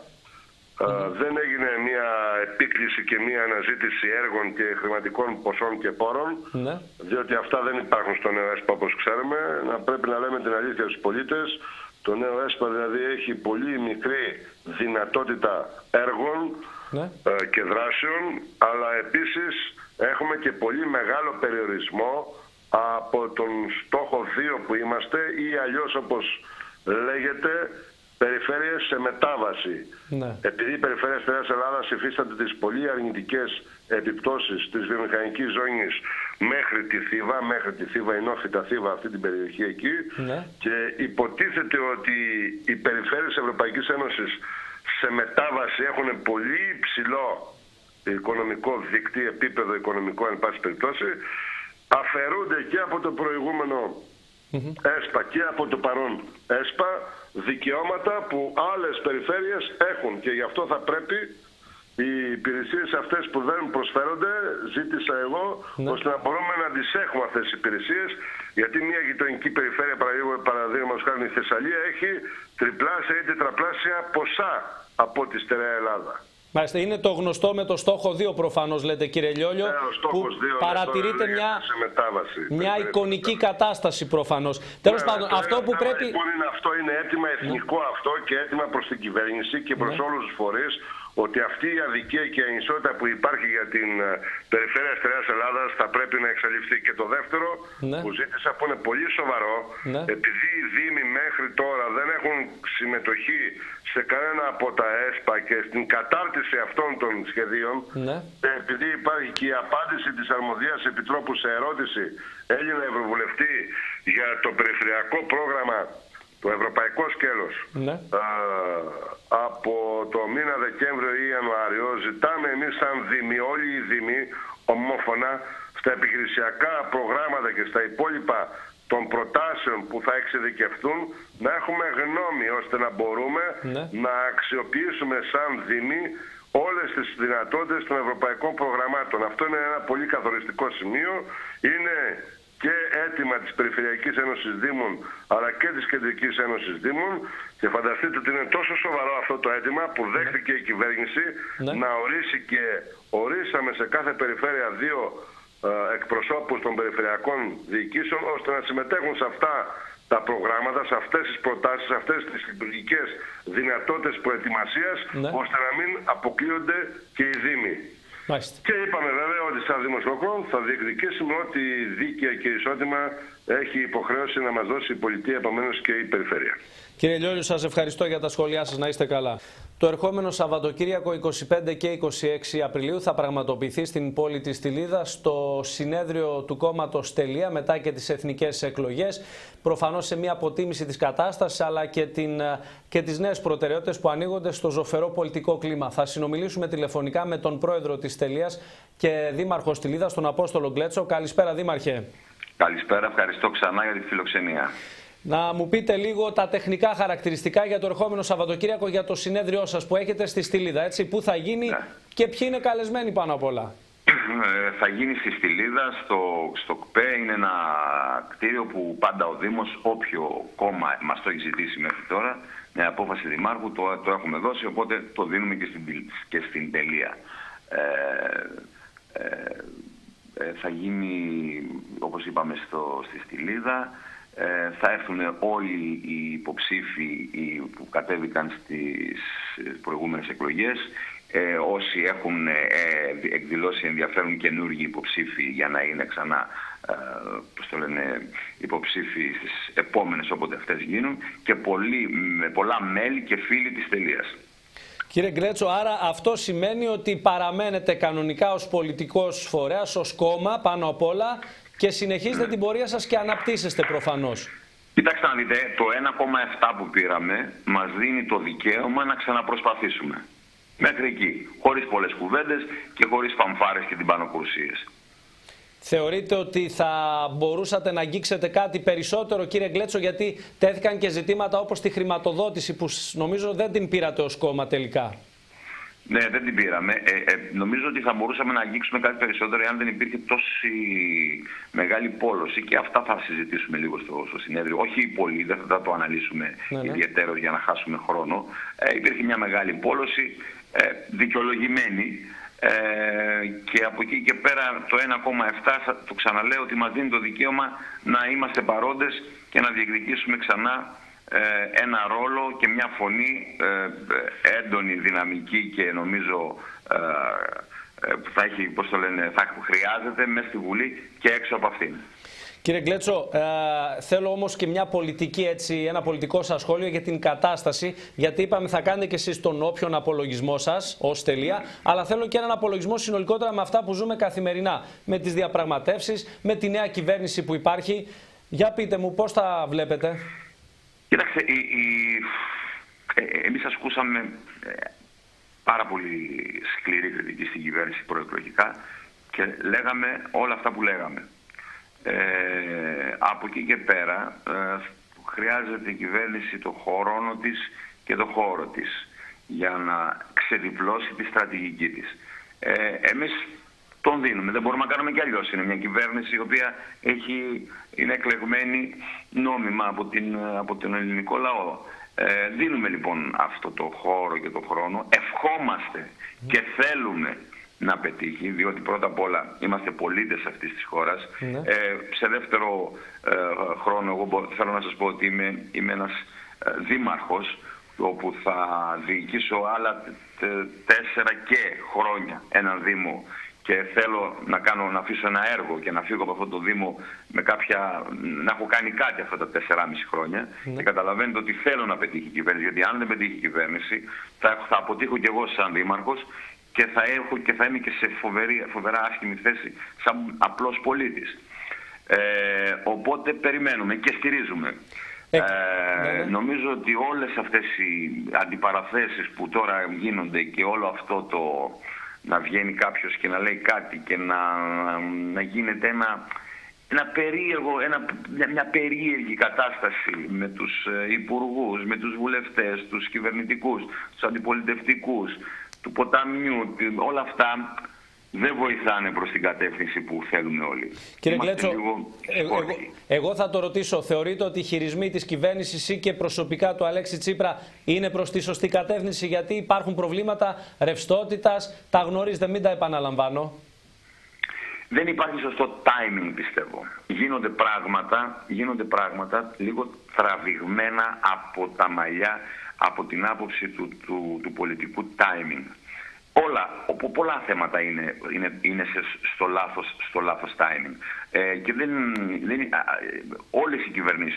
Δεν έγινε μια επίκληση και μια αναζήτηση έργων και χρηματικών ποσών και πόρων, διότι αυτά δεν υπάρχουν στο νέο ΕΣΠΑ, όπως ξέρουμε. Πρέπει να λέμε την αλήθεια στους πολίτες. Το νέο ΕΣΠΑ δηλαδή έχει πολύ μικρή δυνατότητα έργων και δράσεων, αλλά επίσης έχουμε και πολύ μεγάλο περιορισμό από τον στόχο 2 που είμαστε, ή αλλιώς όπως λέγεται, περιφέρειες σε μετάβαση. Επειδή η περιφέρεια Στερεάς Ελλάδας υφίσταται τις πολύ αρνητικές επιπτώσεις της βιομηχανικής ζώνης μέχρι τη Θήβα, η Νόφυτα Θήβα, αυτή την περιοχή εκεί, και υποτίθεται ότι οι περιφέρειες Ευρωπαϊκής Ένωσης σε μετάβαση έχουν πολύ υψηλό οικονομικό δίκτυο, επίπεδο οικονομικό εν πάση περιπτώσει, αφαιρούνται και από το προηγούμενο ΕΣΠΑ και από το παρόν ΕΣΠΑ δικαιώματα που άλλες περιφέρειες έχουν, και γι' αυτό θα πρέπει οι υπηρεσίες αυτές που δεν προσφέρονται, ζήτησα εγώ, ώστε να μπορούμε να τις έχουμε αυτές τις υπηρεσίες, γιατί μια γειτονική περιφέρεια, παραδείγματος χάρη η Θεσσαλία, έχει τριπλάσια ή τετραπλάσια ποσά από τη στερεά Ελλάδα. Μάλιστα, είναι το γνωστό με το στόχο 2 προφανώς, λέτε κύριε Λιόλιο, που παρατηρείται μια εικονική κατάσταση προφανώς. Τέλος πάντων, αυτό που πρέπει... Αυτό είναι αίτημα εθνικό αυτό και αίτημα προς την κυβέρνηση και προς όλους τους φορείς, ότι αυτή η αδικία και η ανισότητα που υπάρχει για την περιφέρεια Στερεάς Ελλάδας θα πρέπει να εξαλειφθεί. Και το δεύτερο που ζήτησα, που είναι πολύ σοβαρό, επειδή οι Δήμοι μέχρι τώρα δεν έχουν συμμετοχή σε κανένα από τα ΕΣΠΑ και στην κατάρτιση αυτών των σχεδίων, επειδή υπάρχει και η απάντηση της αρμοδίας επιτρόπου σε ερώτηση Έλληνα Ευρωβουλευτή για το περιφερειακό πρόγραμμα, το ευρωπαϊκό σκέλος, από το μήνα Δεκέμβριο ή Ιανουάριο, ζητάμε εμείς σαν Δήμοι, όλοι οι Δήμοι, ομόφωνα, στα επιχειρησιακά προγράμματα και στα υπόλοιπα των προτάσεων που θα εξειδικευτούν, να έχουμε γνώμη, ώστε να μπορούμε να αξιοποιήσουμε σαν Δήμοι όλες τις δυνατότητες των ευρωπαϊκών προγραμμάτων. Αυτό είναι ένα πολύ καθοριστικό σημείο. Είναι και αίτημα της Περιφερειακής Ένωσης Δήμων, αλλά και της Κεντρικής Ένωσης Δήμων, και φανταστείτε ότι είναι τόσο σοβαρό αυτό το αίτημα που δέχτηκε η κυβέρνηση να ορίσει, και ορίσαμε σε κάθε περιφέρεια 2 εκπροσώπους των περιφερειακών διοικήσεων, ώστε να συμμετέχουν σε αυτά τα προγράμματα, σε αυτές τις προτάσεις, σε αυτές τις λειτουργικές δυνατότητες προετοιμασίας, ώστε να μην αποκλείονται και οι Δήμοι. Και είπαμε βέβαια ότι σαν Δήμος Ολοκρόνου θα διεκδικήσουμε ό,τι δίκαια και ισότιμα έχει υποχρέωση να μας δώσει η πολιτεία, επομένως και η περιφέρεια. Κύριε Λιόλιο, σας ευχαριστώ για τα σχόλιά σας. Να είστε καλά. Το ερχόμενο Σαββατοκύριακο 25 και 26 Απριλίου θα πραγματοποιηθεί στην πόλη της Στυλίδας στο συνέδριο του κόμματος Τελεία, μετά και τις εθνικές εκλογές. Προφανώς σε μια αποτίμηση της κατάστασης, αλλά και τις νέες προτεραιότητες που ανοίγονται στο ζωφερό πολιτικό κλίμα. Θα συνομιλήσουμε τηλεφωνικά με τον πρόεδρο της Τελείας και δήμαρχο Στυλίδας, τον Απόστολο Γκλέτσο. Καλησπέρα, δήμαρχε. Καλησπέρα, ευχαριστώ ξανά για τη φιλοξενία. Να μου πείτε λίγο τα τεχνικά χαρακτηριστικά για το ερχόμενο Σαββατοκύριακο, για το συνέδριό σας που έχετε στη Στυλίδα, έτσι, πού θα γίνει και ποιοι είναι καλεσμένοι πάνω απ' όλα. Θα γίνει στη Στυλίδα, στο ΚΠΕ. Είναι ένα κτίριο που πάντα ο Δήμος, όποιο κόμμα μας το έχει ζητήσει μέχρι τώρα, με απόφαση δημάρχου το έχουμε δώσει, οπότε το δίνουμε και στην Τελεία. Θα γίνει, όπως είπαμε, στη Στυλίδα. Θα έρθουν όλοι οι υποψήφοι που κατέβηκαν στις προηγούμενες εκλογές, όσοι έχουν εκδηλώσει ενδιαφέρον, καινούργιοι υποψήφοι για να είναι ξανά υποψήφοι στις επόμενες όποτε αυτές γίνουν, και πολλά μέλη και φίλοι της Τελείας. Κύριε Γκλέτσο, άρα αυτό σημαίνει ότι παραμένετε κανονικά ως πολιτικός φορέας, ως κόμμα πάνω απ' όλα, και συνεχίζετε την πορεία σας και αναπτύσσεστε προφανώς. Κοιτάξτε να δείτε, το 1,7 που πήραμε μας δίνει το δικαίωμα να ξαναπροσπαθήσουμε. Μέχρι εκεί, χωρίς πολλές κουβέντες και χωρίς φανφάρες και τυμπανοκρουσίες. Θεωρείτε ότι θα μπορούσατε να αγγίξετε κάτι περισσότερο, κύριε Γκλέτσο, γιατί τέθηκαν και ζητήματα όπως τη χρηματοδότηση που νομίζω δεν την πήρατε ως κόμμα τελικά. Ναι, δεν την πήραμε. Νομίζω ότι θα μπορούσαμε να αγγίξουμε κάτι περισσότερο αν δεν υπήρχε τόση μεγάλη πόλωση, και αυτά θα συζητήσουμε λίγο στο συνέδριο. Όχι πολύ, δεν θα το αναλύσουμε ιδιαίτερο για να χάσουμε χρόνο. Υπήρχε μια μεγάλη πόλωση, δικαιολογημένη, και από εκεί και πέρα το 1,7 το ξαναλέω ότι μας δίνει το δικαίωμα να είμαστε παρόντες και να διεκδικήσουμε ξανά ένα ρόλο και μια φωνή έντονη, δυναμική, και νομίζω που θα έχει, πώς το λένε, θα χρειάζεται μέσα στη Βουλή και έξω από αυτήν. Κύριε Γκλέτσο, θέλω όμως και μια πολιτική, ένα πολιτικό σας σχόλιο για την κατάσταση, γιατί είπαμε θα κάνετε και εσείς τον όποιον απολογισμό σας ως τελεία, αλλά θέλω και έναν απολογισμό συνολικότερα με αυτά που ζούμε καθημερινά, με τις διαπραγματεύσεις, με τη νέα κυβέρνηση που υπάρχει. Για πείτε μου πώς τα βλέπετε. Κοίταξε, εμείς ασκούσαμε πάρα πολύ σκληρή κριτική στην κυβέρνηση προεκλογικά και λέγαμε όλα αυτά που λέγαμε. Από εκεί και πέρα χρειάζεται η κυβέρνηση το χρόνο της και το χώρο της για να ξεδιπλώσει τη στρατηγική της. Εμείς τον δίνουμε, δεν μπορούμε να κάνουμε κι αλλιώς. Είναι μια κυβέρνηση η οποία είναι εκλεγμένη νόμιμα από τον ελληνικό λαό. Δίνουμε λοιπόν αυτό το χώρο και το χρόνο, ευχόμαστε και θέλουμε να πετύχει, διότι πρώτα απ' όλα είμαστε πολίτες αυτής της χώρας. Σε δεύτερο χρόνο, εγώ θέλω να σας πω ότι είμαι ένας δήμαρχος, όπου θα διοικήσω άλλα 4 και χρόνια έναν δήμο, και θέλω να αφήσω ένα έργο και να φύγω από αυτό το δήμο με να έχω κάνει κάτι αυτά τα 4,5 χρόνια. Και καταλαβαίνετε ότι θέλω να πετύχει η κυβέρνηση, γιατί αν δεν πετύχει η κυβέρνηση θα αποτύχω κι εγώ σαν δήμαρχος, και θα είμαι και σε φοβερά άσχημη θέση σαν απλός πολίτης. Οπότε περιμένουμε και στηρίζουμε. Νομίζω ότι όλες αυτές οι αντιπαραθέσεις που τώρα γίνονται, και όλο αυτό να βγαίνει κάποιος και να λέει κάτι και να γίνεται μια περίεργη κατάσταση με τους υπουργούς, με τους βουλευτές, τους κυβερνητικούς, τους αντιπολιτευτικούς, του ποταμιού, όλα αυτά δεν βοηθάνε προς την κατεύθυνση που θέλουμε όλοι. Κύριε Γκλέτσο, εγώ θα το ρωτήσω. Θεωρείτε ότι οι χειρισμοί της κυβέρνησης ή και προσωπικά του Αλέξη Τσίπρα είναι προς τη σωστή κατεύθυνση? Γιατί υπάρχουν προβλήματα ρευστότητας, τα γνωρίζετε, μην τα επαναλαμβάνω. Δεν υπάρχει σωστό timing, πιστεύω. Γίνονται πράγματα λίγο τραβηγμένα από τα μαλλιά, από την άποψη του πολιτικού timing. Πολλά θέματα είναι στο λάθος timing. Και όλες οι κυβερνήσεις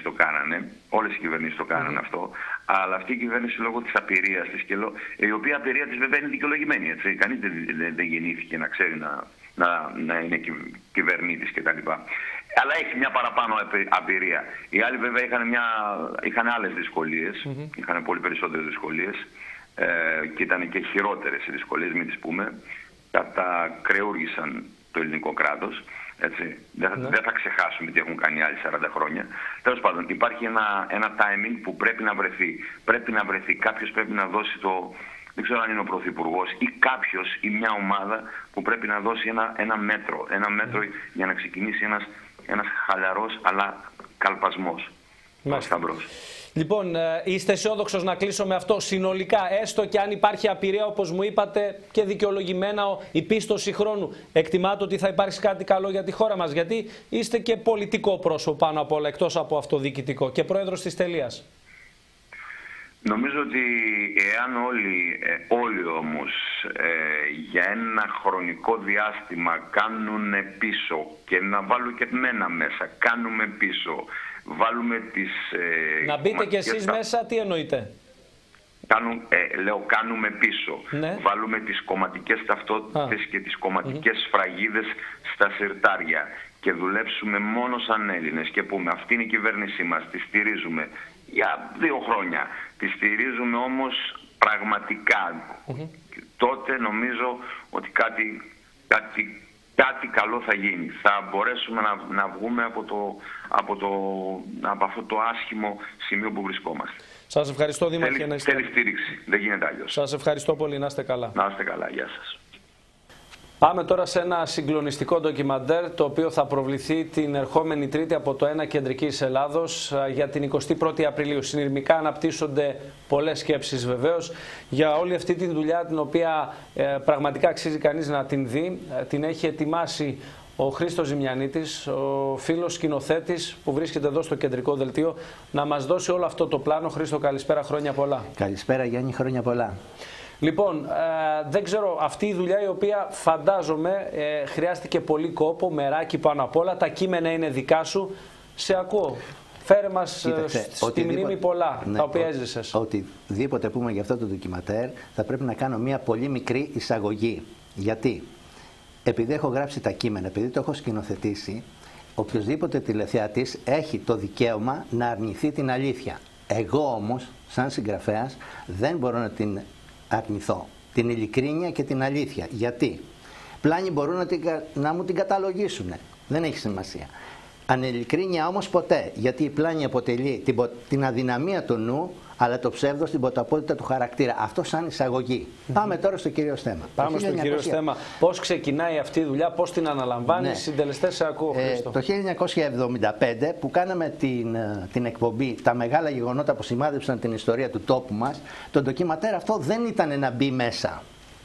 το κάνανε, αυτό, αλλά αυτή η κυβέρνηση λόγω της απειρίας της, η οποία απειρία της βέβαια είναι δικαιολογημένη, έτσι. Κανείς δεν γεννήθηκε να ξέρει να είναι κυβερνήτης κτλ. Αλλά έχει μια παραπάνω απειρία. Οι άλλοι βέβαια είχαν άλλες δυσκολίες, είχαν πολύ περισσότερες δυσκολίες, και ήταν και χειρότερες οι δυσκολίες, μην τις πούμε. Κατακρεούργησαν το ελληνικό κράτος. Έτσι. Δεν θα ξεχάσουμε τι έχουν κάνει άλλοι 40 χρόνια. Τέλος πάντων, υπάρχει ένα timing που πρέπει να βρεθεί. Κάποιος πρέπει να δώσει δεν ξέρω αν είναι ο Πρωθυπουργός ή κάποιος ή μια ομάδα που πρέπει να δώσει ένα μέτρο για να ξεκινήσει ένας χαλαρός αλλά καλπασμός. Λοιπόν, είστε αισιόδοξος, να κλείσω με αυτό, συνολικά, έστω και αν υπάρχει απειρία όπως μου είπατε και δικαιολογημένα η πίστοση χρόνου, εκτιμάτε ότι θα υπάρξει κάτι καλό για τη χώρα μας? Γιατί είστε και πολιτικό πρόσωπο πάνω απ' όλα, εκτός από αυτοδιοικητικό, και πρόεδρος της Τελείας. Νομίζω ότι εάν όλοι όμως για ένα χρονικό διάστημα κάνουν πίσω, και να βάλω και εμένα μέσα, κάνουμε πίσω, βάλουμε τις... να μπείτε κι εσείς μέσα, τι εννοείτε? Κάνουμε πίσω. Ναι. Βάλουμε τις κομματικές ταυτότητες και τις κομματικές σφραγίδες στα συρτάρια και δουλέψουμε μόνο σαν Έλληνες και πούμε αυτή είναι η κυβέρνησή μας, τη στηρίζουμε για 2 χρόνια. Τη στηρίζουμε όμως πραγματικά. Τότε νομίζω ότι κάτι κάτι καλό θα γίνει. Θα μπορέσουμε να βγούμε από αυτό το άσχημο σημείο που βρισκόμαστε. Σας ευχαριστώ, Δήμαρχε. Θέλει στήριξη. Δεν γίνεται αλλιώς. Σας ευχαριστώ πολύ. Να είστε καλά. Να είστε καλά. Γεια σας. Πάμε τώρα σε ένα συγκλονιστικό ντοκιμαντέρ, το οποίο θα προβληθεί την ερχόμενη Τρίτη από το ΕΝΑ Κεντρικής Ελλάδος για την 21η Απριλίου. Συνειρμικά αναπτύσσονται πολλές σκέψεις βεβαίως για όλη αυτή τη δουλειά, την οποία πραγματικά αξίζει κανείς να την δει. Την έχει ετοιμάσει ο Χρήστος Ζημιανίτης, ο φίλος σκηνοθέτης που βρίσκεται εδώ στο κεντρικό δελτίο, να μας δώσει όλο αυτό το πλάνο. Χρήστο, καλησπέρα, χρόνια πολλά. Καλησπέρα Γιάννη, χρόνια πολλά. Λοιπόν, δεν ξέρω, αυτή η δουλειά η οποία φαντάζομαι χρειάστηκε πολύ κόπο, μεράκι πάνω απ' όλα, τα κείμενα είναι δικά σου, σε ακούω. Φέρε μας στη μνήμη πολλά, ναι, τα οποία έζησες. Οτιδήποτε πούμε για αυτό το ντοκιματέρ θα πρέπει να κάνω μια πολύ μικρή εισαγωγή. Γιατί? Επειδή έχω γράψει τα κείμενα, επειδή το έχω σκηνοθετήσει, οποιοδήποτε τηλεθεατής έχει το δικαίωμα να αρνηθεί την αλήθεια. Εγώ όμως, σαν συγγραφέας, δεν μπορώ να την αρνηθώ. Την ειλικρίνεια και την αλήθεια. Γιατί? Πλάνοι μπορούν να μου την καταλογίσουν. Δεν έχει σημασία. Ανειλικρίνεια όμως ποτέ. Γιατί η πλάνη αποτελεί την αδυναμία του νου, αλλά το ψεύδος την ποταπότητα του χαρακτήρα. Αυτό σαν εισαγωγή. Πάμε τώρα στο κυρίως θέμα. Πάμε στο κυρίως θέμα. Πώς ξεκινάει αυτή η δουλειά, πώς την αναλαμβάνεις, ναι. Συντελεστές σε ακούω, Χρήστο. Το 1975 που κάναμε την εκπομπή «Τα μεγάλα γεγονότα που σημάδεψαν την ιστορία του τόπου μας», το ντοκιματέρ αυτό δεν ήταν να μπει μέσα.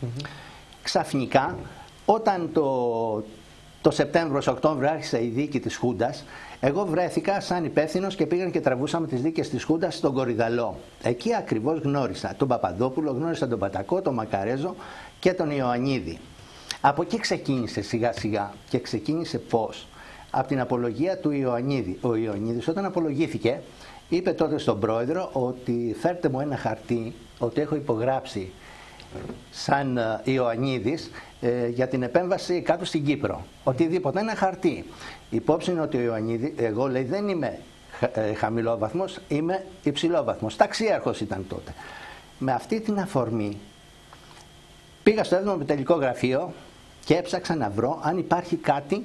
Ξαφνικά, όταν το Σεπτέμβριο-Οκτώβριο άρχισε η δίκη της Χούντας, εγώ βρέθηκα σαν υπεύθυνος και πήγαν και τραβούσαμε τις δίκες της Χούντας στον Κορυδαλό. Εκεί ακριβώς γνώρισα τον Παπαδόπουλο, γνώρισα τον Πατακό, τον Μακαρέζο και τον Ιωαννίδη. Από εκεί ξεκίνησε σιγά σιγά και ξεκίνησε πώς? Από την απολογία του Ιωαννίδη. Ο Ιωαννίδης όταν απολογήθηκε είπε τότε στον πρόεδρο ότι φέρτε μου ένα χαρτί ότι έχω υπογράψει σαν Ιωαννίδης για την επέμβαση κάτω στην Κύπρο. Οτιδήποτε, ένα χαρτί. Υπόψη είναι ότι ο Ιωαννίδης, εγώ λέει δεν είμαι χαμηλόβαθμος, είμαι υψηλόβαθμος. Ταξίαρχος ήταν τότε. Με αυτή την αφορμή πήγα στο 7ο επιτελικό γραφείο και έψαξα να βρω αν υπάρχει κάτι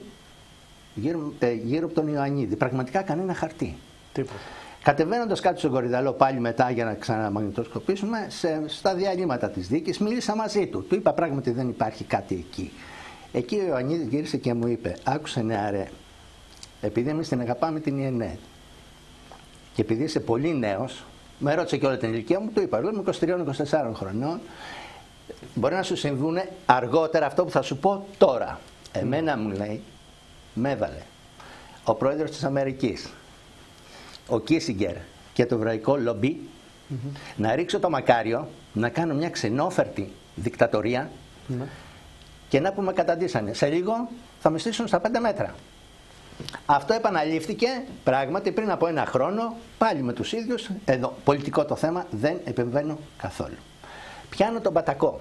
γύρω από τον Ιωαννίδη. Πραγματικά κανένα χαρτί. Τίποτα. Κατεβαίνοντας κάτω στον Κορυδαλό πάλι μετά για να ξαναμαγνητοσκοπήσουμε, στα διαλύματα της δίκης μίλησα μαζί του. Του είπα πράγματι δεν υπάρχει κάτι εκεί. Εκεί ο Ιωαννίδης γύρισε και μου είπε, άκουσε νεαρέ, επειδή εμείς την αγαπάμε την ΙΕΝΕ και επειδή είσαι πολύ νέος, με ρώτησε και όλη την ηλικία μου, του είπα, εγώ είμαι 23-24 χρονών, μπορεί να σου συμβούν αργότερα αυτό που θα σου πω τώρα. Εμένα μου λέει, με έβαλε ο πρόεδρος της Αμερικής, ο Κίσιγκερ και το εβραϊκό λομπί, να ρίξω το μακάριο, να κάνω μια ξενόφερτη δικτατορία και να πούμε καταντήσανε. Σε λίγο θα με στήσουν στα 5 μέτρα. Αυτό επαναλήφθηκε πράγματι πριν από ένα χρόνο, πάλι με τους ίδιους. Εδώ, πολιτικό το θέμα, δεν επεμβαίνω καθόλου. Πιάνω τον Πατακό.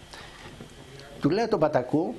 Του λέω τον Πατακού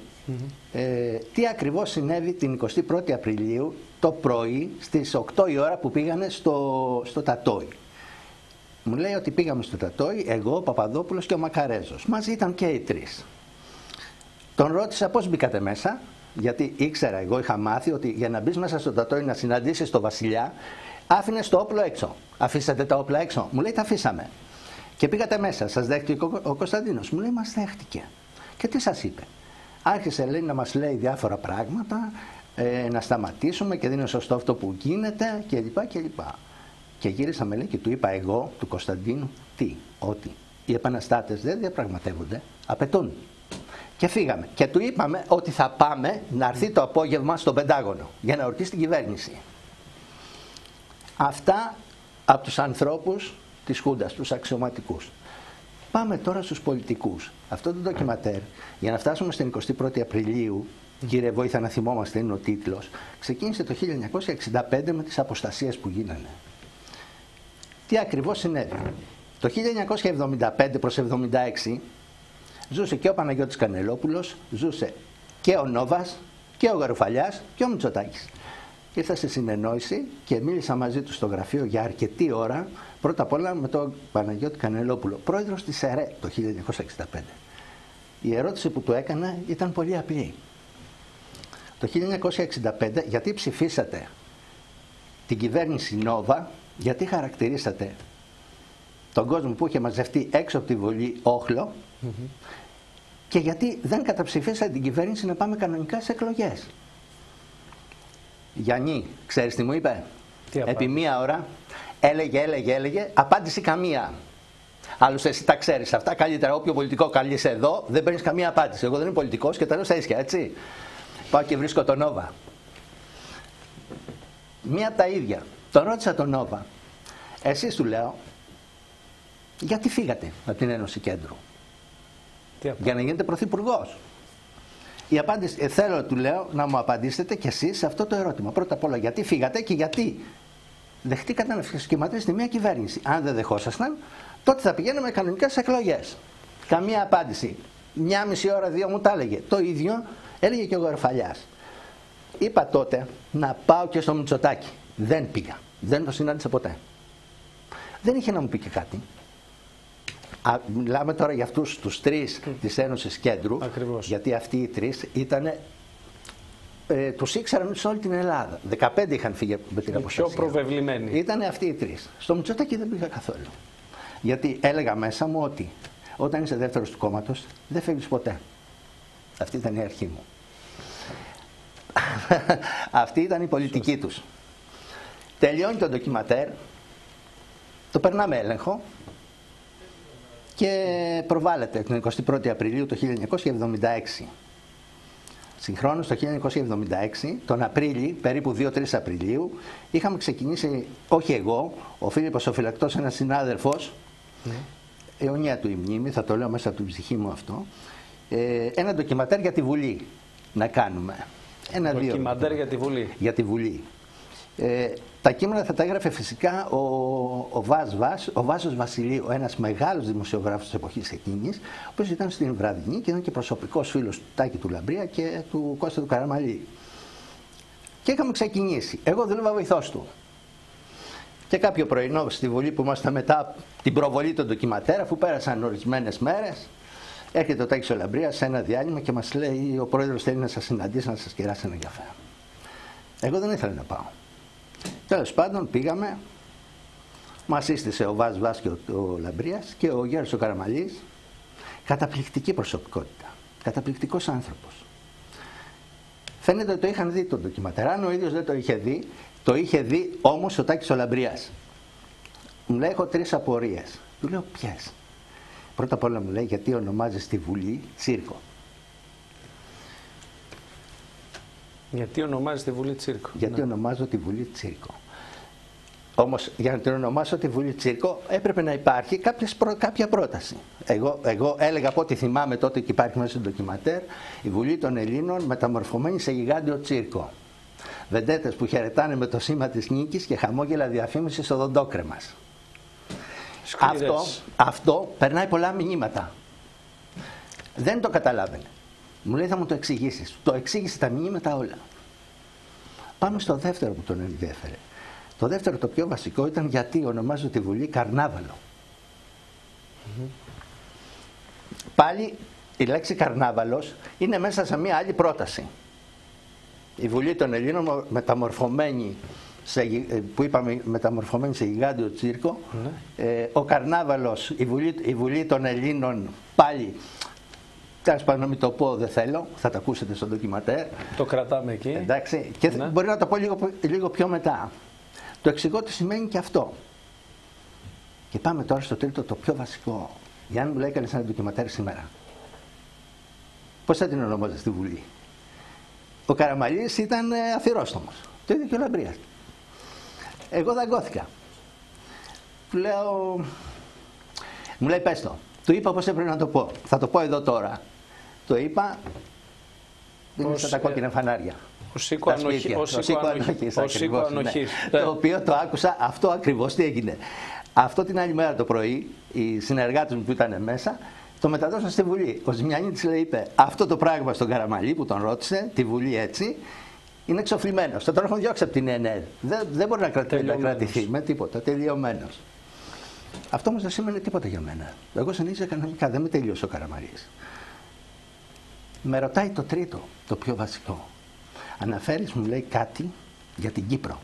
τι ακριβώς συνέβη την 21η Απριλίου το πρωί στις 8 η ώρα που πήγανε στο Τατόι. Μου λέει ότι πήγαμε στο Τατόι, εγώ, ο Παπαδόπουλος και ο Μακαρέζος. Μαζί ήταν και οι τρεις. Τον ρώτησα πώς μπήκατε μέσα, γιατί ήξερα, εγώ είχα μάθει ότι για να μπεις μέσα στο Τατόι να συναντήσεις τον βασιλιά, άφηνες το όπλο έξω. Αφήσατε τα όπλα έξω? Μου λέει τα αφήσαμε. Και πήγατε μέσα, σας δέχτηκε ο Κωνσταντίνος? Μου λέει μας δέχτηκε. Και τι σας είπε? Άρχισε λέει να μας λέει διάφορα πράγματα, να σταματήσουμε και δεν είναι σωστό αυτό που γίνεται κλπ. Και γύρισα με λέει και του είπα εγώ, του Κωνσταντίνου, τι? Ότι οι επαναστάτες δεν διαπραγματεύονται, απαιτούν. Και φύγαμε. Και του είπαμε ότι θα πάμε να έρθει το απόγευμα στο Πεντάγωνο για να ορκίσει την κυβέρνηση. Αυτά από τους ανθρώπους της Χούντας, τους αξιωματικούς. Πάμε τώρα στους πολιτικούς. Αυτό το ντοκιματέρ, για να φτάσουμε στην 21η Απριλίου, κύριε Βόηθα να θυμόμαστε είναι ο τίτλος, ξεκίνησε το 1965 με τις αποστασίες που γίνανε. Τι ακριβώς συνέβη? Το 1975 προς 76 ζούσε και ο Παναγιώτης Κανελόπουλος, ζούσε και ο Νόβας και ο Γαρουφαλιάς και ο Μητσοτάκης. Ήρθα σε συνεννόηση και μίλησα μαζί του στο γραφείο για αρκετή ώρα, πρώτα απ' όλα με τον Παναγιώτη Κανελόπουλο, πρόεδρος της ΕΡΕ το 1965. Η ερώτηση που του έκανα ήταν πολύ απλή. Το 1965 γιατί ψηφίσατε την κυβέρνηση Νόβα, γιατί χαρακτηρίσατε τον κόσμο που είχε μαζευτεί έξω από τη Βουλή όχλο και γιατί δεν καταψηφίσατε την κυβέρνηση να πάμε κανονικά σε εκλογές. Γιάννη, ξέρεις τι μου είπε? Επί μία ώρα έλεγε, απάντηση καμία. Άλλωστε εσύ τα ξέρεις αυτά καλύτερα. Όποιο πολιτικό καλείς εδώ δεν παίρνεις καμία απάντηση. Εγώ δεν είμαι πολιτικός και τα λέω στα ίσια, έτσι. Πάω και βρίσκω τον Νόβα. Μία από τα ίδια. Τον ρώτησα τον Νόβα. Εσείς, του λέω, γιατί φύγατε από την Ένωση Κέντρου? Για να γίνετε πρωθυπουργός. Η απάντηση, θέλω, του λέω, να μου απαντήσετε κι εσείς σε αυτό το ερώτημα. Πρώτα απ' όλα, γιατί φύγατε και γιατί δεχτήκατε να σχηματίσετε μια κυβέρνηση? Αν δεν δεχόσασταν, τότε θα πηγαίναμε κανονικά σε εκλογές. Καμία απάντηση. Μια μισή ώρα, 2 μου τα έλεγε. Το ίδιο έλεγε και ο Γαρφαλιάς. Είπα τότε να πάω και στο Μητσοτάκη. Δεν πήγα. Δεν το συνάντησα ποτέ. Δεν είχε να μου πει και κάτι. Μιλάμε τώρα για αυτούς τους 3 της Ένωσης Κέντρου. Ακριβώς. Γιατί αυτοί οι 3 ήταν. Τους ήξεραν σε όλη την Ελλάδα. 15 είχαν φύγει με την αποστασία. Πιο προβεβλημένοι. Ήταν αυτοί οι 3. Στο Μητσοτάκη δεν πήγα καθόλου. Γιατί έλεγα μέσα μου ότι όταν είσαι δεύτερος του κόμματος δεν φεύγεις ποτέ. Αυτή ήταν η αρχή μου. Αυτή ήταν η πολιτική τους. Τελειώνει το ντοκιματέρ, το περνάμε έλεγχο και προβάλλεται την 21η Απριλίου το 1976. Συγχρόνως το 1976, τον Απρίλη, περίπου 2-3 Απριλίου, είχαμε ξεκινήσει, όχι εγώ, ο Φίλιππος ο Φυλακτός, ένας συνάδελφος, αιωνία του η μνήμη, θα το λέω μέσα από την ψυχή μου αυτό, ένα ντοκιματέρ για τη Βουλή να κάνουμε. Ντοκιματέρ για τη Βουλή. Για τη Βουλή. Τα κείμενα θα τα έγραφε φυσικά ο Βάσος Βασιλείου, ένας μεγάλος δημοσιογράφος της εποχής εκείνης, ο οποίος ήταν στην Βραδινή και ήταν και προσωπικός φίλος του Τάκη του Λαμπρία και του Κώστα του Καραμαλή. Και είχαμε ξεκινήσει. Εγώ δούλευα βοηθός του. Και κάποιο πρωινό στη Βουλή που ήμασταν μετά την προβολή των ντοκιματέρ, αφού πέρασαν ορισμένες μέρες, έρχεται ο Τάκης ο Λαμπρίας σε ένα διάλειμμα και μας λέει: ο πρόεδρος θέλει να σας συναντήσει, να σας κεράσει ένα καφέ. Εγώ δεν ήθελα να πάω. Τέλος πάντων πήγαμε, μας σύστησε ο Βάς και ο Λαμπρίας και ο Γιώργος ο Καραμαλής. Καταπληκτική προσωπικότητα, καταπληκτικός άνθρωπος. Φαίνεται ότι το είχαν δει το ντοκιματέρ. Αν ο ίδιος δεν το είχε δει, το είχε δει όμως ο Τάκης ο Λαμπρίας. Μου λέει: έχω 3 απορίες. Του λέω: ποιες? Πρώτα απ' όλα μου λέει: γιατί ονομάζεις τη Βουλή τσίρκο? Γιατί ονομάζεις τη Βουλή τσίρκο? Γιατί ονομάζω τη Βουλή τσίρκο. Όμως για να την ονομάσω τη Βουλή τσίρκο έπρεπε να υπάρχει κάποια πρόταση. Εγώ έλεγα από ό,τι θυμάμαι τότε και υπάρχει μέσα στο ντοκιματέρ, η Βουλή των Ελλήνων μεταμορφωμένη σε γιγάντιο τσίρκο. Βεντέτες που χαιρετάνε με το σήμα της νίκης και χαμόγελα διαφήμιση στο δοντόκρεμας. Αυτό περνάει πολλά μηνύματα. Δεν το καταλάβαινε. Μου λέει: θα μου το εξηγήσεις. Το εξήγησε τα μηνύματα όλα. Πάμε στο δεύτερο που τον ενδιέφερε. Το δεύτερο, το πιο βασικό, ήταν γιατί ονομάζω τη Βουλή Καρνάβαλο. Πάλι η λέξη καρνάβαλος είναι μέσα σε μια άλλη πρόταση. Η Βουλή των Ελλήνων μεταμορφωμένη που είπαμε μεταμορφωμένη σε γιγάντιο τσίρκο, ο καρνάβαλος, η Βουλή των Ελλήνων πάλι, τέλος πάντων μην το πω, δεν θέλω, θα το ακούσετε στο ντοκιματέρ. Το κρατάμε εκεί. Εντάξει, και μπορεί να το πω λίγο πιο μετά. Το εξηγώ τι σημαίνει και αυτό. Και πάμε τώρα στο τρίτο, το πιο βασικό. Γιάννη, μου λέει: έκανες ένα ντοκιματέρ σήμερα. Πώς θα την ονομάζεις στη Βουλή? Ο Καραμαλής ήταν αθυρόστομος. Το ίδιο και ο Λαμπρίας. Εγώ δαγκώθηκα. Του λέω, μου λέει: πες το. Του είπα πώς έπρεπε να το πω. Θα το πω εδώ τώρα. Το είπα, είναι σαν τα κόκκινα φανάρια. Ο Σίκο Ανοχής. Το οποίο το άκουσα, αυτό ακριβώς τι έγινε. Αυτό την άλλη μέρα το πρωί, οι συνεργάτες μου που ήταν μέσα, το μεταδώσαν στη Βουλή. Ο Ζημιανίτης είπε: αυτό το πράγμα στον Καραμαλή που τον ρώτησε, τη Βουλή έτσι, είναι εξοφλημένος. Θα τον έχουν διώξει από την ΕΝΕΔ. Δεν μπορεί να κρατηθεί με τίποτα. Τελειωμένος. Αυτό όμως δεν σήμαινε τίποτα για μένα. Εγώ συνήθιζα κανονικά, δεν με τελείωσε ο Καραμαλής. Με ρωτάει το τρίτο, το πιο βασικό. αναφέρεις, μου λέει, κάτι για την Κύπρο.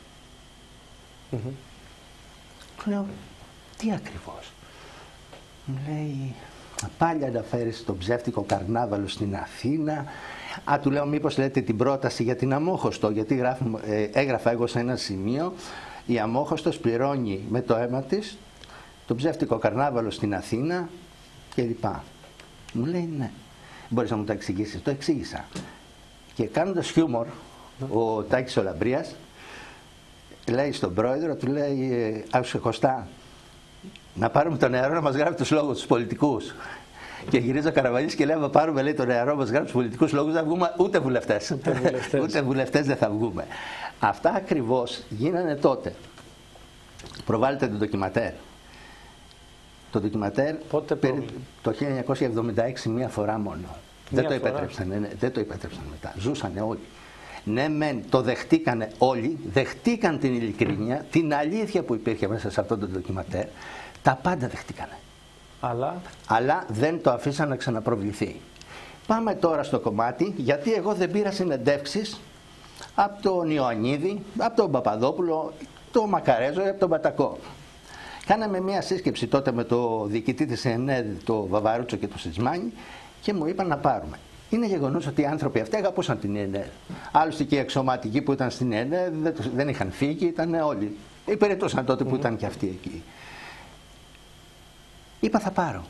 Του λέω, τι ακριβώς? Μου λέει, πάλι αναφέρεις τον ψεύτικο καρνάβαλο στην Αθήνα. Του λέω, μήπως λέτε την πρόταση για την Αμόχωστο, γιατί έγραφα εγώ σε ένα σημείο, η Αμόχωστος πληρώνει με το αίμα της τον ψεύτικο καρνάβαλο στην Αθήνα κλπ. Μου λέει, ναι. Μπορείς να μου το εξηγήσεις? Το εξήγησα. Και κάνοντας χιούμορ, ο Τάκης ο Λαμπρίας λέει στον πρόεδρο, του λέει, άκουσε Κωστά, να πάρουμε τον νεαρό να μας γράφει τους λόγους τους πολιτικούς. Και γυρίζει ο Καραβαλής και λέει, να πάρουμε, λέει, τον νεαρό μας γράφει τους πολιτικούς λόγους, δεν θα βγούμε ούτε βουλευτές. Ούτε βουλευτές δεν θα βγούμε. Αυτά ακριβώς γίνανε τότε. Προβάλλεται το ντοκιματέρ. Το ντοκιματέρ το 1976 μία φορά μόνο. Δεν το επέτρεψαν μετά. Ζούσανε όλοι. Ναι, μεν το δεχτήκανε όλοι, δεχτήκαν την ειλικρίνεια, την αλήθεια που υπήρχε μέσα σε αυτό το ντοκιματέρ. Τα πάντα δεχτήκανε. Αλλά δεν το αφήσαν να ξαναπροβληθεί. Πάμε τώρα στο κομμάτι, γιατί εγώ δεν πήρα συνεντεύξεις από τον Ιωαννίδη, από τον Παπαδόπουλο, τον Μακαρέζο ή από τον Πατακό. Κάναμε μια σύσκεψη τότε με το διοικητή της ΕΝΕΔ, το Βαβαρούτσο και το Σιτσμάνι, και μου είπαν να πάρουμε. Είναι γεγονός ότι οι άνθρωποι αυτοί αγαπούσαν την ΕΝΕΔ. Άλλωστε και οι εξωματικοί που ήταν στην ΕΝΕΔ δεν είχαν φύγει, ήταν όλοι. Υπηρετούσαν τότε που ήταν και αυτοί εκεί. Είπα, θα πάρω.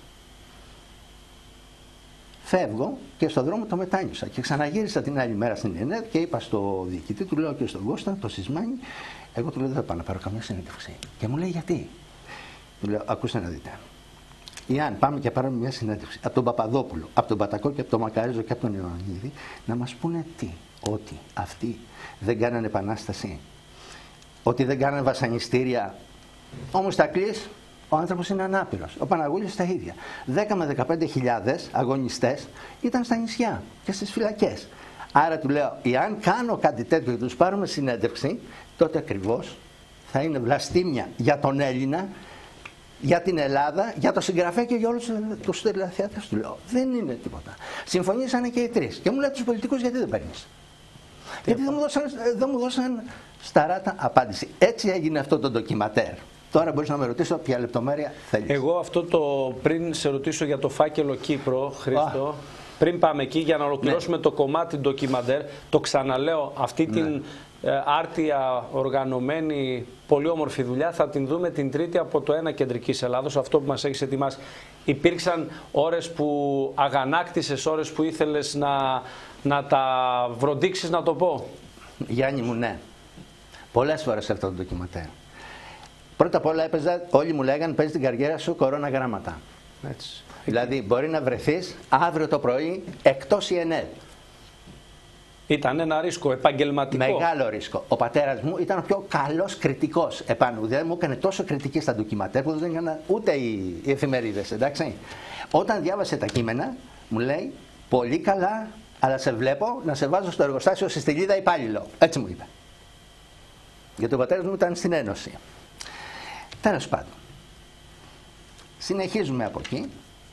Φεύγω και στον δρόμο το μετάνιωσα. Και ξαναγύρισα την άλλη μέρα στην ΕΝΕΔ και είπα στο διοικητή, του λέω και στον Κώστα, το Σιτσμάνι, εγώ του λέω, δεν θα πάω να πάρω καμία συνέντευξη. Και μου λέει, γιατί? Του λέω, ακούστε να δείτε. Εάν πάμε και πάρουμε μια συνέντευξη από τον Παπαδόπουλο, από τον Πατακό και από τον Μακαρέζο και από τον Ιωαννίδη, να μας πούνε τι? Ότι αυτοί δεν κάνανε επανάσταση, ότι δεν κάνανε βασανιστήρια. Όμως τα κλείς, ο άνθρωπος είναι ανάπηρος. Ο Παναγούλης τα ίδια. 10 με 15.000 αγωνιστές ήταν στα νησιά και στις φυλακές. Άρα του λέω, εάν κάνω κάτι τέτοιο και τους πάρουμε συνέντευξη, τότε ακριβώς θα είναι βλαστήμια για τον Έλληνα, για την Ελλάδα, για το συγγραφέα και για όλους τους τηλεθεατές. Του λέω, δεν είναι τίποτα. Συμφωνήσανε και οι τρεις. Και μου λέει, τους πολιτικούς γιατί δεν παίρνεις? Γιατί δεν μου δώσαν σταράτα απάντηση. Έτσι έγινε αυτό το ντοκιματέρ. Τώρα μπορείς να με ρωτήσω ποια λεπτομέρεια θέλεις. Εγώ αυτό το, πριν σε ρωτήσω για το φάκελο Κύπρο, Χρήστο, πριν πάμε εκεί για να ολοκληρώσουμε το κομμάτι ντοκιμαντέρ, το ξαναλέω, αυτή την άρτια, οργανωμένη, πολύ όμορφη δουλειά θα την δούμε την Τρίτη από το 1 Κεντρικής Ελλάδος, αυτό που μας έχεις ετοιμάσει. Υπήρξαν ώρες που αγανάκτησες, ώρες που ήθελες να τα βροντίξεις, να το πω? Γιάννη μου, ναι. Πολλές φορές αυτό το ντοκιματέρ. Πρώτα απ' όλα έπαιζα, όλοι μου λέγανε, παίζει την καριέρα σου κορώνα γράμματα. Έτσι. Δηλαδή μπορεί να βρεθείς αύριο το πρωί εκτός ΕΝΕΔ. Ήταν ένα ρίσκο επαγγελματικό. Μεγάλο ρίσκο. Ο πατέρας μου ήταν ο πιο καλός κριτικός επάνω. Δεν μου έκανε τόσο κριτική στα ντοκιματέρ που δεν έκαναν ούτε οι εφημερίδες, εντάξει. Όταν διάβασε τα κείμενα, μου λέει, πολύ καλά, αλλά σε βλέπω να σε βάζω στο εργοστάσιο στη Στυλίδα υπάλληλο. Έτσι μου είπε. Γιατί ο πατέρας μου ήταν στην Ένωση. Τέλος πάντων, συνεχίζουμε από εκεί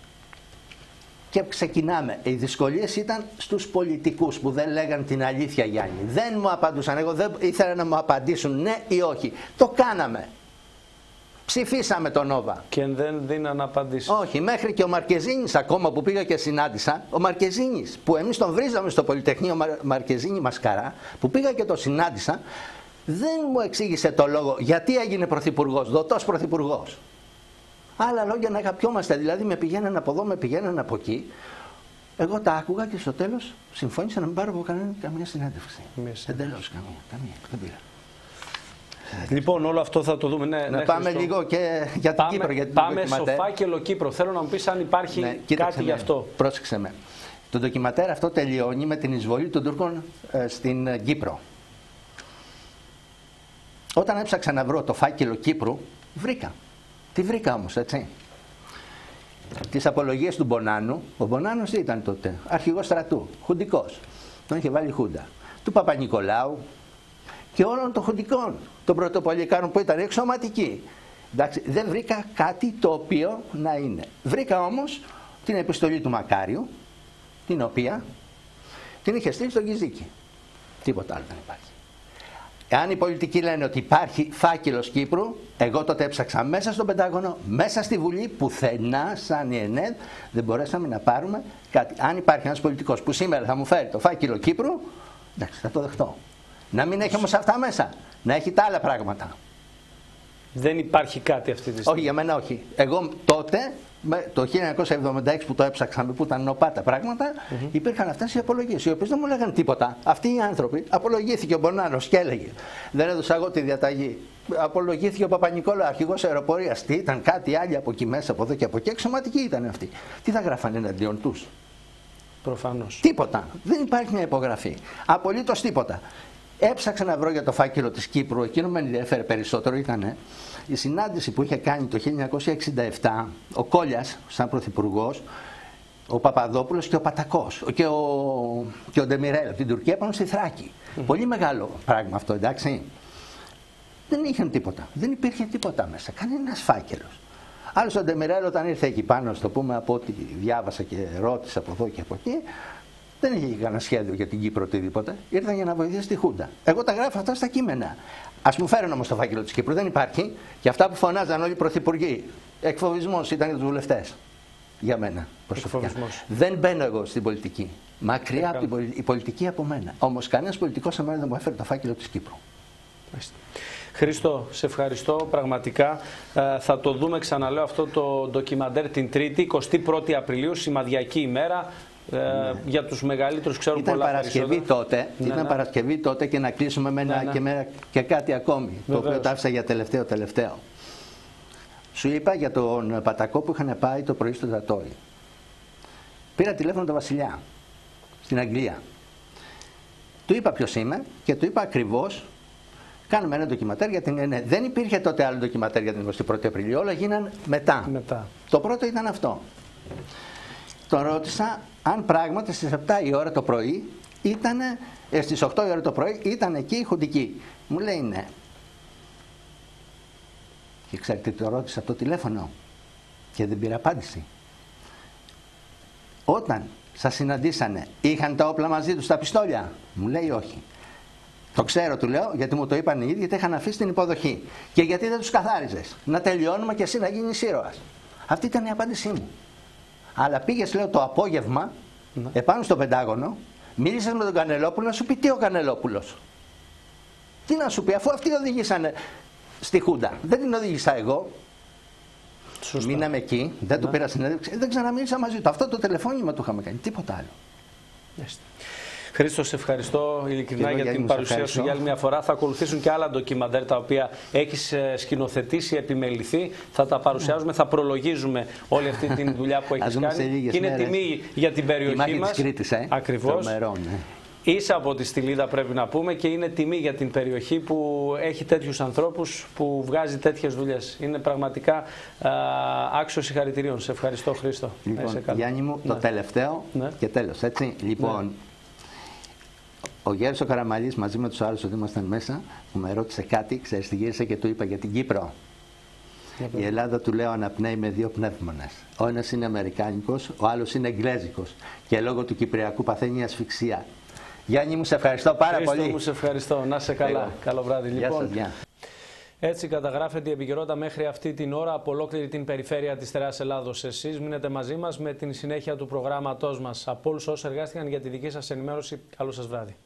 και ξεκινάμε. Οι δυσκολίες ήταν στους πολιτικούς που δεν λέγαν την αλήθεια, Γιάννη. Δεν μου απαντούσαν. Εγώ δεν ήθελα να μου απαντήσουν ναι ή όχι. Το κάναμε. Ψηφίσαμε τον Νόβα. Και δεν δίναν απαντήσεις. Όχι, μέχρι και ο Μαρκεζίνης ακόμα που πήγα και συνάντησα, ο Μαρκεζίνης που εμείς τον βρίζαμε στο Πολυτεχνείο, Μαρκεζίνη Μασκαρά, που πήγα και το συνάντησα, δεν μου εξήγησε το λόγο γιατί έγινε πρωθυπουργός, δοτός πρωθυπουργός. Άλλα λόγια να αγαπιόμαστε, δηλαδή με πηγαίναν από εδώ, με πηγαίναν από εκεί. Εγώ τα άκουγα και στο τέλος συμφώνησα να μην πάρω από καμία συνέντευξη. Εντελώς καμία, δεν πήρα. Λοιπόν, όλο αυτό θα το δούμε. Ναι, πάμε Χριστό. Λίγο και για την Κύπρο. Για την πάμε στο φάκελο Κύπρο. Θέλω να μου πεις αν υπάρχει κάτι γι' αυτό. Πρόσεξε με. Το ντοκιματέρ αυτό τελειώνει με την εισβολή των Τούρκων στην Κύπρο. Όταν έψαξα να βρω το φάκελο Κύπρου, βρήκα. Τι βρήκα όμως, έτσι? Τις απολογίες του Μπονάνου. Ο Μπονάνος ήταν τότε αρχηγός στρατού, χουντικός. Τον είχε βάλει χούντα. Του Παπα-Νικολάου και όλων των χουντικών, των πρωτοπολικάνων που ήταν εξωματικοί. Εντάξει, δεν βρήκα κάτι το οποίο να είναι. Βρήκα όμως την επιστολή του Μακάριου, την οποία την είχε στείλει στον Κιζίκη. Τίποτα άλλο δεν υπάρχει. Εάν οι πολιτικοί λένε ότι υπάρχει φάκελος Κύπρου, εγώ τότε έψαξα μέσα στον Πεντάγωνο, μέσα στη Βουλή, πουθενά σαν η ΕΝΕΔ δεν μπορέσαμε να πάρουμε κάτι. Αν υπάρχει ένας πολιτικός που σήμερα θα μου φέρει το φάκελο Κύπρου, εντάξει, θα το δεχτώ. Να μην έχει όμως αυτά μέσα, να έχει τα άλλα πράγματα. Δεν υπάρχει κάτι αυτή τη στιγμή. Όχι, για μένα όχι. Εγώ τότε, το 1976 που το έψαξαμε, που ήταν νοπά τα πράγματα, υπήρχαν αυτές οι απολογίες, οι οποίες δεν μου λέγανε τίποτα. Αυτοί οι άνθρωποι, απολογήθηκε ο Μπονάνος και έλεγε: δεν έδωσα εγώ τη διαταγή. Απολογήθηκε ο Παπα-Νικόλαου, αρχηγός αεροπορίας. Τι ήταν, κάτι άλλοι από εκεί μέσα, από εδώ και από εκεί, εξωματικοί ήταν αυτοί. Τι θα γράφανε εναντίον τους? Προφανώς. Τίποτα. Δεν υπάρχει μια υπογραφή. Απολύτως τίποτα. Έψαξα να βρω για το φάκελο της Κύπρου, εκείνο με ενδιαφέρει περισσότερο ήταν η συνάντηση που είχε κάνει το 1967 ο Κόλλιας σαν πρωθυπουργός, ο Παπαδόπουλος και ο Πατακός και ο Ντεμιρέλ από την Τουρκία πάνω στη Θράκη. Πολύ μεγάλο πράγμα αυτό, εντάξει. Δεν είχαν τίποτα, δεν υπήρχε τίποτα μέσα, κανένας φάκελος. Άλλος ο Ντεμιρέλ όταν ήρθε εκεί πάνω, στο πούμε από ό,τι διάβασα και ρώτησα από εδώ και από εκεί, δεν είχε κανένα σχέδιο για την Κύπρο οτιδήποτε. Ήρθαν για να βοηθήσει τη Χούντα. Εγώ τα γράφω αυτά στα κείμενα. Ας μου φέρουν όμως το φάκελο της Κύπρου. Δεν υπάρχει. Και αυτά που φωνάζαν όλοι οι πρωθυπουργοί. Εκφοβισμός ήταν για τους βουλευτές. Για μένα προσωπικά. Δεν μπαίνω εγώ στην πολιτική. Μακριά από η πολιτική από μένα. Όμως κανένας πολιτικός σε μένα δεν μου έφερε το φάκελο της Κύπρου. Χρήστο, σε ευχαριστώ πραγματικά. Θα το δούμε, ξαναλέω, αυτό το ντοκιμαντέρ την Τρίτη, 21η Απριλίου, σημαδιακή ημέρα. Για τους μεγαλύτερους ξέρουν πολλά Παρασκευή τότε, ήταν Παρασκευή τότε και να κλείσουμε με και κάτι ακόμη, το οποίο το άφησα για τελευταίο. Σου είπα για τον Πατακό που είχαν πάει το πρωί στο Τατόι. Πήρα τηλέφωνο τον Βασιλιά στην Αγγλία. Του είπα ποιος είμαι και του είπα ακριβώς: κάνουμε ένα ντοκιματέρ για την ΕΝΕ. Δεν υπήρχε τότε άλλο ντοκιματέρ για την 21η Απριλίου, όλα γίναν μετά. Το πρώτο ήταν αυτό. Τον ρώτησα αν πράγματι στις 7 η ώρα το πρωί στις 8 η ώρα το πρωί ήταν εκεί η Χουντική. Μου λέει ναι. Και ξέρετε, το ρώτησα από το τηλέφωνο και δεν πήρα απάντηση. Όταν σας συναντήσανε, είχαν τα όπλα μαζί τους, τα πιστόλια? Μου λέει όχι. Το ξέρω, του λέω, γιατί μου το είπαν οι ίδιοι, γιατί είχαν αφήσει την υποδοχή. Και γιατί δεν τους καθάριζες? Να τελειώνουμε και εσύ να γίνεις ήρωας. Αυτή ήταν η απάντησή μου. Αλλά πήγες, λέω, το απόγευμα επάνω στο Πεντάγωνο, μίλησες με τον Κανελόπουλο, να σου πει τι ο Κανελόπουλος. Τι να σου πει, αφού αυτοί οδηγήσανε στη Χούντα. Δεν την οδήγησα εγώ. Σωστά. Μείναμε εκεί, δεν του πήρα συνέντευξη, δεν ξαναμίλησα μαζί του. Αυτό το τηλεφώνημα του είχαμε κάνει, τίποτα άλλο. Χρήστο, σε ευχαριστώ ειλικρινά για την παρουσία σου για άλλη μια φορά. Θα ακολουθήσουν και άλλα ντοκιμαντέρ τα οποία έχεις σκηνοθετήσει, επιμεληθεί. Θα τα παρουσιάζουμε, θα προλογίζουμε όλη αυτή τη δουλειά που έχεις κάνει. Και είναι τιμή για την περιοχή μας. Ακριβώς. Είσαι από τη Στυλίδα, πρέπει να πούμε, και είναι τιμή για την περιοχή που έχει τέτοιους ανθρώπους, που βγάζει τέτοιες δουλειές. Είναι πραγματικά άξιο συγχαρητηρίων. Σε ευχαριστώ, Χρήστο. Λοιπόν, Γιάννη μου, το τελευταίο και τέλος, έτσι. Λοιπόν, ο Γέρος ο Καραμαλής μαζί με τους άλλους ότι ήμασταν μέσα, που με ρώτησε κάτι, ξέρεις τι γύρισα και του είπα για την Κύπρο. Η Ελλάδα, του λέω, αναπνέει με δύο πνεύμονες. Ο ένας είναι αμερικάνικος, ο άλλος είναι εγγλέζικος. Και λόγω του Κυπριακού παθαίνει ασφυξία. Γιάννη μου, σε ευχαριστώ πάρα πολύ. Μου, σε ευχαριστώ. Να είσαι καλά. Καλό βράδυ. Λοιπόν, έτσι καταγράφεται η επικαιρότητα μέχρι αυτή την ώρα από ολόκληρη την περιφέρεια της Στερεάς Ελλάδος. Εσείς μείνετε μαζί μας με την συνέχεια του προγράμματός μας. Από όλους όσους εργάστηκαν για τη δική σας ενημέρωση, καλό σας βράδυ.